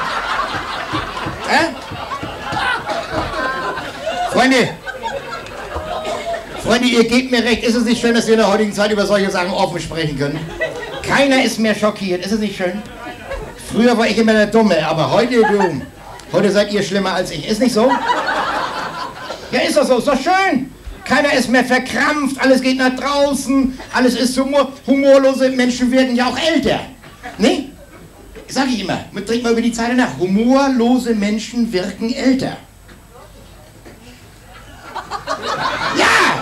Freunde, ihr gebt mir recht, ist es nicht schön, dass wir in der heutigen Zeit über solche Sachen offen sprechen können? Keiner ist mehr schockiert, ist es nicht schön? Früher war ich immer der Dumme, aber heute, du, heute seid ihr schlimmer als ich, ist nicht so? Ja, ist doch so, ist doch schön. Keiner ist mehr verkrampft, alles geht nach draußen, alles ist humorlose Menschen werden ja auch älter. Ne? Sag ich immer, trinkt mal über die Zeile nach. Humorlose Menschen wirken älter. Ja!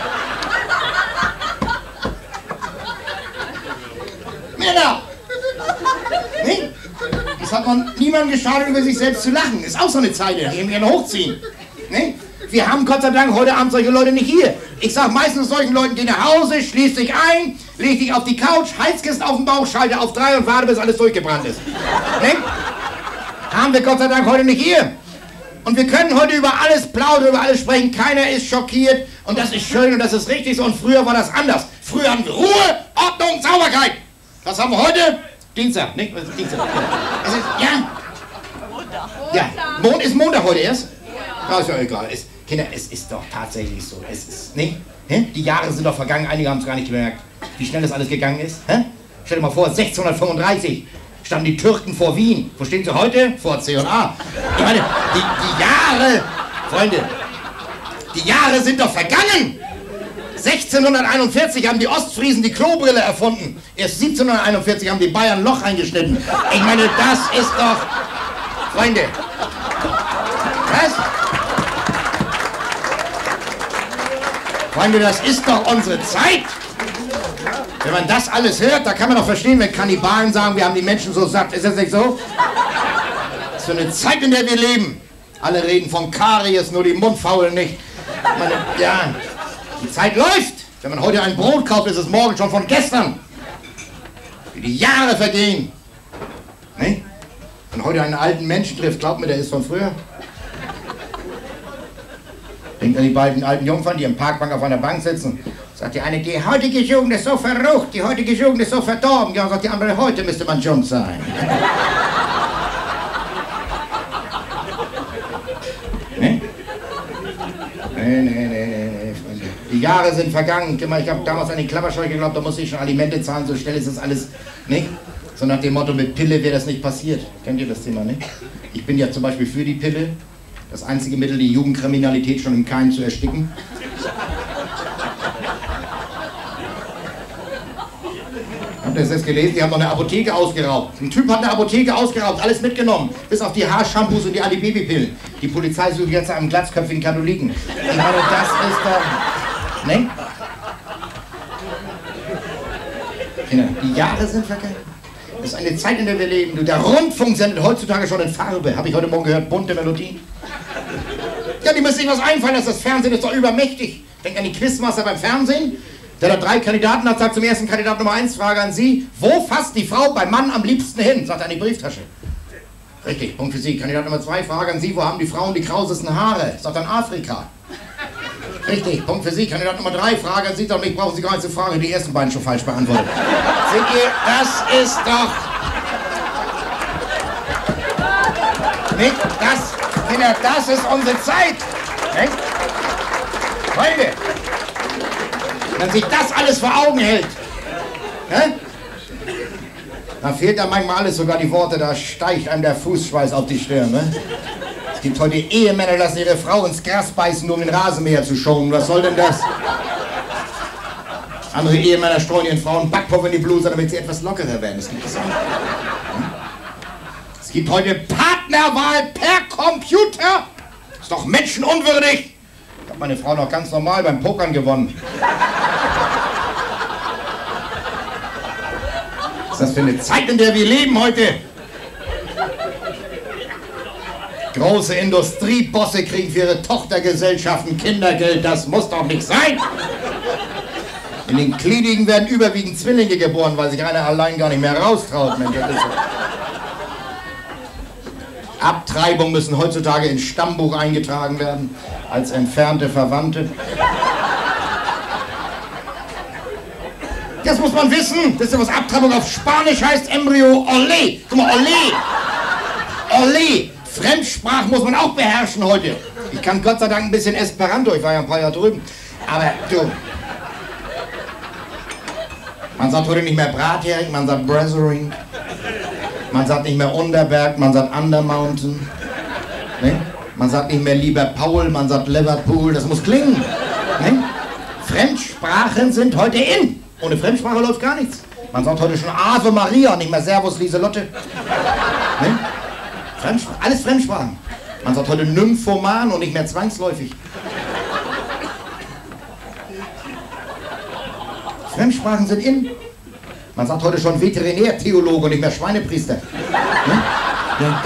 Männer! Ne? Das hat man niemandem geschadet, über sich selbst zu lachen. Ist auch so eine Zeile, die gerne hochziehen. Ne? Wir haben Gott sei Dank heute Abend solche Leute nicht hier. Ich sag meistens solchen Leuten, geh nach Hause, schließ dich ein, leg dich auf die Couch, Heizkissen auf den Bauch, schalte auf 3 und warte, bis alles durchgebrannt ist. Ne? Haben wir Gott sei Dank heute nicht hier. Und wir können heute über alles plaudern, über alles sprechen. Keiner ist schockiert und das ist schön und das ist richtig so. Und früher war das anders. Früher hatten wir Ruhe, Ordnung, Sauberkeit. Was haben wir heute? Dienstag, nicht? Was ist Dienstag? Es ist, ja. Ja, ist Montag heute erst? Ja, ist ja egal. Kinder, es ist doch tatsächlich so. Es ist, nicht? Die Jahre sind doch vergangen, einige haben es gar nicht gemerkt, wie schnell das alles gegangen ist. Stell dir mal vor, 1635 standen die Türken vor Wien. Wo stehen sie heute? Vor C&A. Ich meine, die Jahre, Freunde, die Jahre sind doch vergangen. 1641 haben die Ostfriesen die Klobrille erfunden. Erst 1741 haben die Bayern ein Loch eingeschnitten. Ich meine, das ist doch... Freunde. Was? Freunde, das ist doch unsere Zeit. Wenn man das alles hört, da kann man doch verstehen, wenn Kannibalen sagen, wir haben die Menschen so satt. Ist das nicht so? Das ist so eine Zeit, in der wir leben. Alle reden von Karies, nur die Mundfaulen nicht. Ich meine, ja, die Zeit läuft. Wenn man heute ein Brot kauft, ist es morgen schon von gestern. Wie die Jahre vergehen. Ne? Wenn man heute einen alten Menschen trifft, glaubt mir, der ist von früher. Denkt an die beiden alten Jungfern, die im Parkbank auf einer Bank sitzen. Sagt die eine, die heutige Jugend ist so verrucht, die heutige Jugend ist so verdorben. Ja, sagt die andere, heute müsste man jung sein. Ne? Nee, Freunde. Die Jahre sind vergangen. Ich habe damals an den Klapperscheuer geglaubt, da muss ich schon Alimente zahlen, so schnell ist das alles nicht. So nach dem Motto, mit Pille wäre das nicht passiert. Kennt ihr das Thema, nicht? Ich bin ja zum Beispiel für die Pille. Das einzige Mittel, die Jugendkriminalität schon im Keim zu ersticken. Habt ihr das gelesen? Die haben noch eine Apotheke ausgeraubt. Ein Typ hat eine Apotheke ausgeraubt, alles mitgenommen. Bis auf die Haarshampoos und die Antibabypillen. Die Polizei sucht jetzt einen glatzköpfigen Katholiken. Ich meine, das ist doch... Ne? Kinder, die Jahre sind vergangen. Das ist eine Zeit, in der wir leben. Der Rundfunk sendet heutzutage schon in Farbe. Habe ich heute Morgen gehört, bunte Melodien. Ja, die müssen sich was einfallen lassen. Das Fernsehen ist doch übermächtig. Denk an die Quizmaster beim Fernsehen. Der da 3 Kandidaten hat, sagt zum ersten Kandidat Nummer 1, Frage an Sie. Wo fasst die Frau beim Mann am liebsten hin? Sagt er, an die Brieftasche. Richtig, Punkt für Sie. Kandidat Nummer 2, Frage an Sie. Wo haben die Frauen die krausesten Haare? Sagt dann Afrika. Richtig, Punkt für Sie. Kandidat Nummer 3, Frage an Sie. Doch nicht, brauchen Sie gar nicht zu fragen. Die ersten beiden schon falsch beantwortet. Seht ihr, das ist doch... Nicht? Kinder, das ist unsere Zeit. Nicht? Freunde, wenn man sich das alles vor Augen hält, ne? Dann fehlt da manchmal alles, sogar die Worte, da steigt einem der Fußschweiß auf die Stirn. Ne? Es gibt heute Ehemänner, lassen ihre Frau ins Gras beißen, um den Rasenmäher zu schonen. Was soll denn das? Andere Ehemänner streuen ihren Frauen Backpulver in die Bluse, damit sie etwas lockerer werden. Das gibt es auch. Es gibt heute Partnerwahl per Computer. Ist doch menschenunwürdig. Ich habe meine Frau noch ganz normal beim Pokern gewonnen. Was ist das für eine Zeit, in der wir leben heute? Große Industriebosse kriegen für ihre Tochtergesellschaften Kindergeld. Das muss doch nicht sein. In den Kliniken werden überwiegend Zwillinge geboren, weil sich einer allein gar nicht mehr raustraut. Mensch, das ist so. Abtreibungen müssen heutzutage ins Stammbuch eingetragen werden, als entfernte Verwandte. Das muss man wissen. Das ist, was Abtreibung auf Spanisch heißt, Embryo Olé. Guck mal, Olé. Olé. Fremdsprachen muss man auch beherrschen heute. Ich kann Gott sei Dank ein bisschen Esperanto, ich war ja ein paar Jahre drüben. Aber du, man sagt heute nicht mehr Brathering, man sagt Brethering. Man sagt nicht mehr Unterberg, man sagt Undermountain. Ne? Man sagt nicht mehr lieber Paul, man sagt Liverpool. Das muss klingen. Ne? Fremdsprachen sind heute in. Ohne Fremdsprache läuft gar nichts. Man sagt heute schon Ave Maria, nicht mehr Servus Lieselotte. Ne? Alles Fremdsprachen. Man sagt heute Nymphoman und nicht mehr zwangsläufig. Fremdsprachen sind in. Man sagt heute schon Veterinärtheologe und nicht mehr Schweinepriester. Ne? Ja.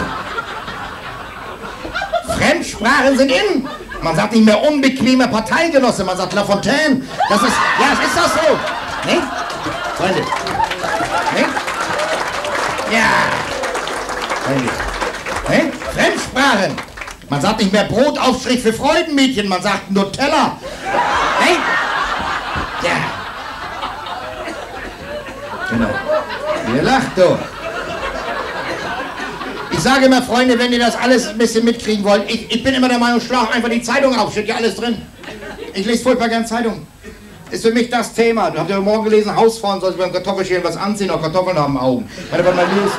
Fremdsprachen sind in. Man sagt nicht mehr unbequemer Parteigenosse, man sagt Lafontaine. Das ist, ja, ist das so? Ne? Freunde. Ne? Ja. Freunde. Ne? Fremdsprachen. Man sagt nicht mehr Brotaufstrich für Freudenmädchen, man sagt Nutella. Hey? Ja. Genau. Ihr lacht doch. Ich sage immer, Freunde, wenn ihr das alles ein bisschen mitkriegen wollt, ich bin immer der Meinung, schlag einfach die Zeitung auf, steht ja alles drin. Ich lese furchtbar gern Zeitung. Ist für mich das Thema. Habt ihr morgen gelesen, Hausfrauen soll sich beim Kartoffelschälen was anziehen, auch Kartoffeln haben Augen. Warte mal lesen.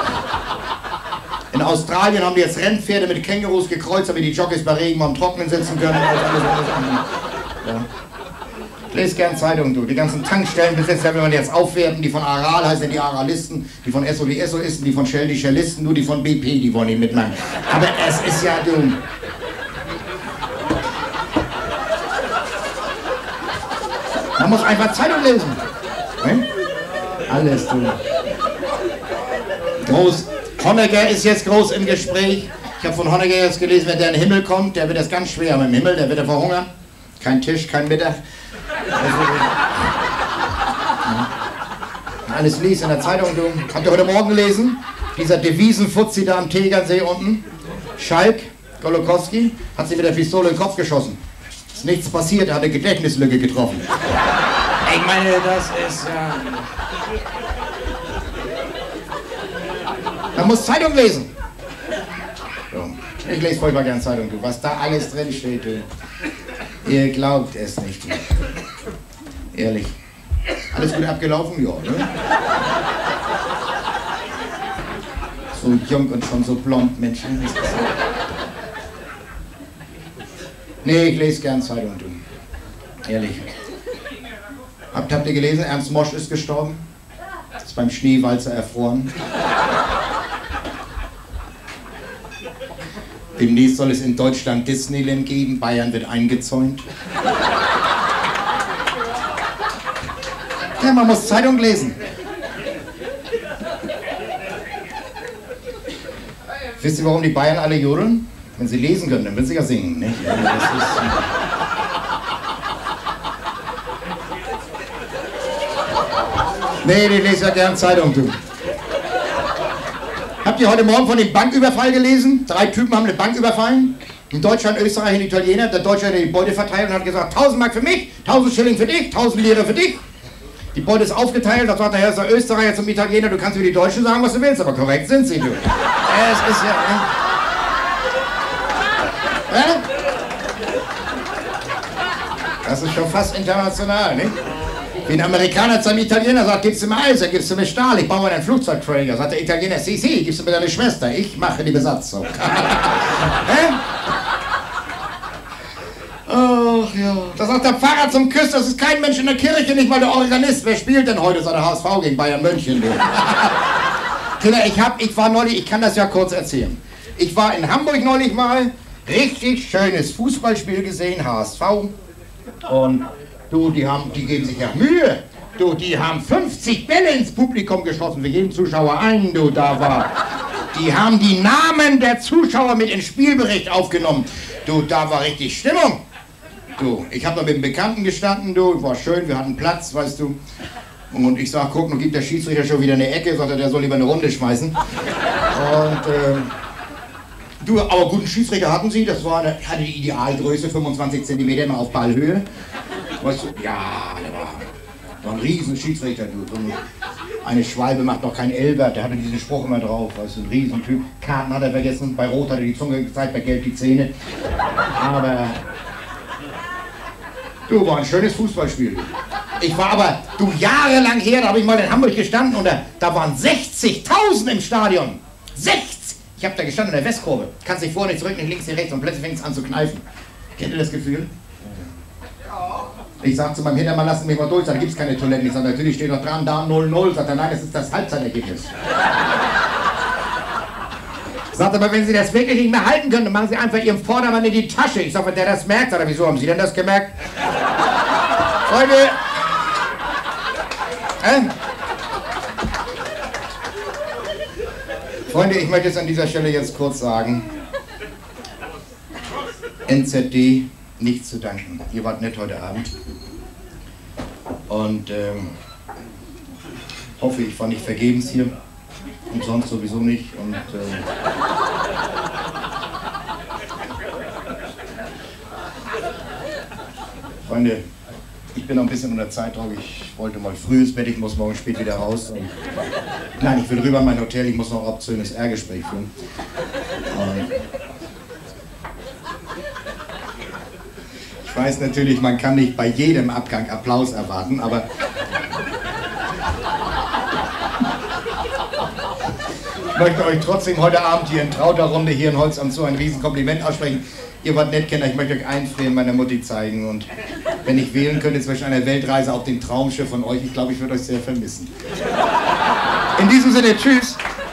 In Australien haben die jetzt Rennpferde mit Kängurus gekreuzt, damit die Jockeys bei Regen mal am Trocknen sitzen können. Ja. Ich lese gern Zeitung, du. Die ganzen Tankstellenbesitzer will man jetzt aufwerten. Die von Aral heißen die Aralisten, die von Esso die Essoisten, die von Shell die Shellisten, nur die von BP, die wollen nicht mitmachen. Aber es ist ja dumm. Man muss einfach Zeitung lesen. Ne? Alles dumm. Groß. Honecker ist jetzt groß im Gespräch. Ich habe von Honecker jetzt gelesen, wenn der in den Himmel kommt, der wird das ganz schwer mit dem Himmel, der wird verhungern. Kein Tisch, kein Mittag. Alles liest in der Zeitung. Du. Habt ihr heute Morgen gelesen? Dieser Devisenfuzzi da am Tegernsee unten. Schalk, Golokowski, hat sich mit der Pistole in den Kopf geschossen. Ist nichts passiert, er hat eine Gedächtnislücke getroffen. Ich meine, das ist ja... Man muss Zeitung lesen. So. Ich lese furchtbar gern Zeitung, du. Was da alles drin steht, du. Ihr glaubt es nicht. Du. Ehrlich. Alles gut abgelaufen? Ja, ne? So jung und schon so blond, Mensch. Nee, ich lese gern Zeitung, du. Ehrlich. Habt ihr gelesen, Ernst Mosch ist gestorben? Ist beim Schneewalzer erfroren. Demnächst soll es in Deutschland Disneyland geben, Bayern wird eingezäunt. Ja, man muss Zeitung lesen. Wisst ihr, warum die Bayern alle jodeln? Wenn sie lesen können, dann würden sie ja singen, nicht? Ja, das ist, nee, ich lese ja gern Zeitung, du. Habt ihr heute Morgen von dem Banküberfall gelesen? 3 Typen haben eine Bank überfallen. In Deutschland, Österreich und Italiener. Der Deutsche hat die Beute verteilt und hat gesagt, 1000 Mark für mich, 1000 Schilling für dich, 1000 Lire für dich. Die Beute ist aufgeteilt, da sagt der Herr, ist der Österreicher zum Italiener, du kannst über die Deutschen sagen, was du willst, aber korrekt sind sie, du. Es ist ja... Das ist schon fast international, nicht? Wie ein Amerikaner zum Italiener sagt, gibst du mir Eis, gibst du mir Stahl, ich baue mir einen Flugzeugträger. Sagt der Italiener, si, gibst du mir deine Schwester, ich mache die Besatzung. Ach ja. Da sagt der Pfarrer zum Küster, das ist kein Mensch in der Kirche, nicht mal der Organist. Wer spielt denn heute so der HSV gegen Bayern München? Kinder, ich war neulich, ich kann das ja kurz erzählen. Ich war in Hamburg neulich mal, richtig schönes Fußballspiel gesehen, HSV. Und du, die geben sich ja Mühe. Du, die haben 50 Bälle ins Publikum geschossen, für jeden Zuschauer einen, du, da war. Die haben die Namen der Zuschauer mit ins Spielbericht aufgenommen. Du, da war richtig Stimmung. Du, ich habe da mit einem Bekannten gestanden, du, war schön, wir hatten Platz, weißt du. Und ich sag, guck, nun gibt der Schiedsrichter schon wieder eine Ecke, sagt er, der soll lieber eine Runde schmeißen. Und, du, aber guten Schiedsrichter hatten sie, das war hatte die Idealgröße, 25 cm immer auf Ballhöhe. Weißt du, ja, der war ein riesen Schiedsrichter, du. Eine Schwalbe macht noch kein Elbert, der hatte diesen Spruch immer drauf, weißt du, ein Riesentyp. Karten hat er vergessen, bei Rot hat er die Zunge gezeigt, bei Gelb die Zähne. Aber, du, war ein schönes Fußballspiel. Ich war aber, du, jahrelang her, da habe ich mal in Hamburg gestanden und da waren 60.000 im Stadion. 60! Ich habe da gestanden in der Westkurve. Kannst dich vor, nicht zurück, nicht links, nicht rechts und plötzlich fängt es an zu kneifen. Kennt ihr das Gefühl? Ich sag zu meinem Hintermann, lassen mich mal durch, da gibt es keine Toiletten. Ich sage, natürlich steht noch dran, da 0-0. Sagt er, nein, das ist das Halbzeitergebnis. Sagt aber, wenn Sie das wirklich nicht mehr halten können, dann machen Sie einfach Ihren Vordermann in die Tasche. Ich sage, wenn der das merkt, sagt er, wieso haben Sie denn das gemerkt? Freunde! Freunde, ich möchte es an dieser Stelle jetzt kurz sagen. NZD, nichts zu danken. Ihr wart nett heute Abend. Und hoffe, ich war nicht vergebens hier. Und sonst sowieso nicht. Und Freunde, ich bin noch ein bisschen unter Zeitdruck. Ich wollte mal früh ins Bett, ich muss morgen spät wieder raus. Und nein, ich will rüber in mein Hotel, ich muss noch ein obszönes R-Gespräch führen. Ich weiß natürlich, man kann nicht bei jedem Abgang Applaus erwarten, aber ich möchte euch trotzdem heute Abend hier in trauter Runde hier in Holz am Zoo ein Riesenkompliment aussprechen. Ihr wart nett, Kinder, ich möchte euch einen Film meiner Mutti zeigen und wenn ich wählen könnte zwischen einer Weltreise auf dem Traumschiff von euch, ich glaube, ich würde euch sehr vermissen. In diesem Sinne, tschüss.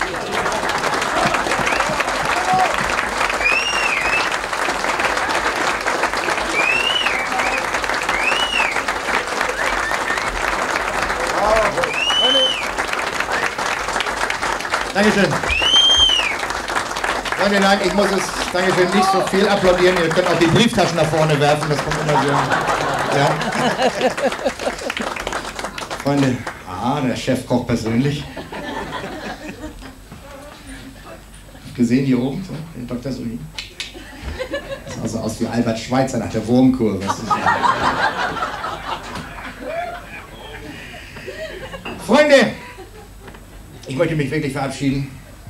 Dankeschön. Freunde, nein, ich muss es, Dankeschön, nicht so viel applaudieren. Ihr könnt auch die Brieftaschen nach vorne werfen, das kommt immer so. Ja. Freunde, der Chefkoch persönlich. Gesehen hier oben, so, den Dr. Sully. Das sah so aus wie Albert Schweitzer nach der Wurmkur. Freunde, ich möchte mich wirklich verabschieden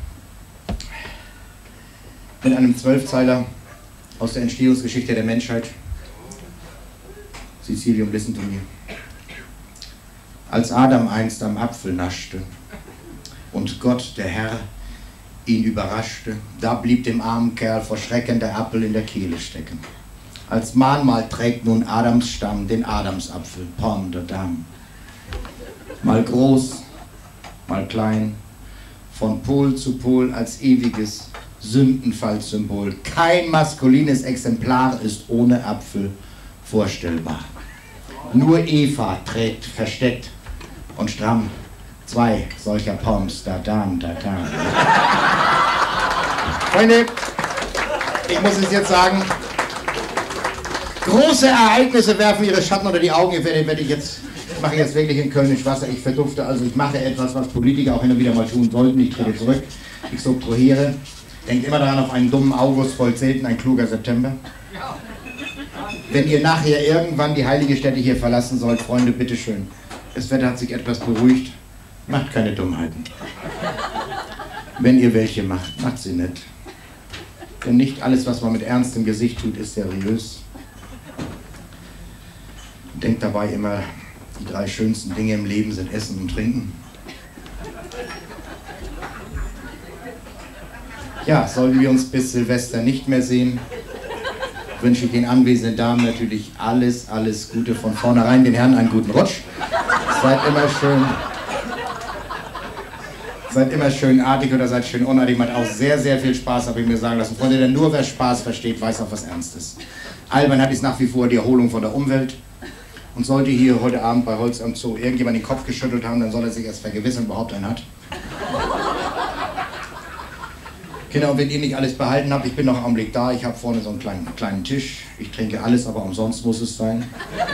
mit einem 12-Zeiler aus der Entstehungsgeschichte der Menschheit. Cecilium, listen to me. Als Adam einst am Apfel naschte und Gott, der Herr, ihn überraschte, da blieb dem armen Kerl vor Schrecken der Apfel in der Kehle stecken. Als Mahnmal trägt nun Adams Stamm den Adamsapfel, Pomme de Dame. Mal groß, mal klein, von Pol zu Pol als ewiges Sündenfallssymbol. Kein maskulines Exemplar ist ohne Apfel vorstellbar. Nur Eva trägt versteckt und stramm 2 solcher Pommes, da dam, da dam. Freunde, ich muss es jetzt sagen, große Ereignisse werfen ihre Schatten unter die Augen. Ich mache jetzt wirklich in Kölnisch Wasser, ich verdufte, also ich mache etwas, was Politiker auch hin und wieder mal tun sollten. Ich trete zurück, ich subtrahiere. Denkt immer daran, auf einen dummen August folgt selten ein kluger September. Wenn ihr nachher irgendwann die heilige Stätte hier verlassen sollt, Freunde, bitteschön. Das Wetter hat sich etwas beruhigt. Macht keine Dummheiten. Wenn ihr welche macht, macht sie nicht. Denn nicht alles, was man mit ernstem Gesicht tut, ist seriös. Denkt dabei immer, die 3 schönsten Dinge im Leben sind Essen und Trinken. Ja, sollten wir uns bis Silvester nicht mehr sehen, wünsche ich den anwesenden Damen natürlich alles Gute von vornherein, den Herren einen guten Rutsch. Seid immer schön artig oder seid schön unartig, macht auch sehr viel Spaß, habe ich mir sagen lassen. Freunde, denn nur wer Spaß versteht, weiß auch was Ernstes. Albernheit ist nach wie vor die Erholung von der Umwelt. Und sollte hier heute Abend bei Holz am Zoo irgendjemand den Kopf geschüttelt haben, dann soll er sich erst vergewissern, ob überhaupt einen hat. Kinder, und wenn ihr nicht alles behalten habt, ich bin noch einen Augenblick da, ich habe vorne so einen kleinen Tisch. Ich trinke alles, aber umsonst muss es sein.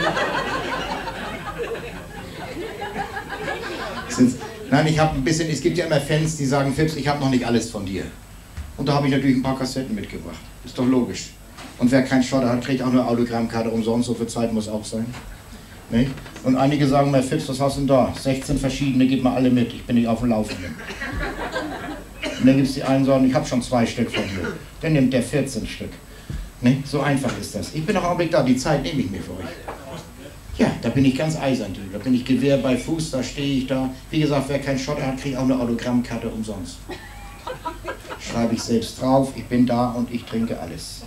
Nein, ich habe ein bisschen, es gibt ja immer Fans, die sagen, Fips, ich habe noch nicht alles von dir. Und da habe ich natürlich ein paar Kassetten mitgebracht. Ist doch logisch. Und wer keinen Schotter hat, kriegt auch eine Autogrammkarte umsonst, so viel Zeit muss auch sein. Nicht? Und einige sagen mir, Fips, was hast du denn da? 16 verschiedene, gib mal alle mit, ich bin nicht auf dem Laufenden. Und dann gibt es die einen, die sagen, ich habe schon 2 Stück von dir. Dann nimmt der 14 Stück. Nicht? So einfach ist das. Ich bin noch einen Augenblick da, die Zeit nehme ich mir für euch. Ja, da bin ich ganz eisern drüber. Da bin ich Gewehr bei Fuß, da stehe ich da. Wie gesagt, wer keinen Schotter hat, kriegt auch eine Autogrammkarte umsonst. Schreibe ich selbst drauf, ich bin da und ich trinke alles.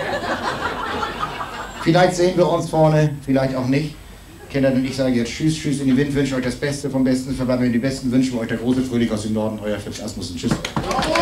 Vielleicht sehen wir uns vorne, vielleicht auch nicht. Kinder, denn ich sage jetzt Tschüss in den Wind, wünsche euch das Beste vom Besten, verbleiben wir die Besten, wünschen wir euch der große Fröhlich aus dem Norden, euer Fips Asmussen. Tschüss.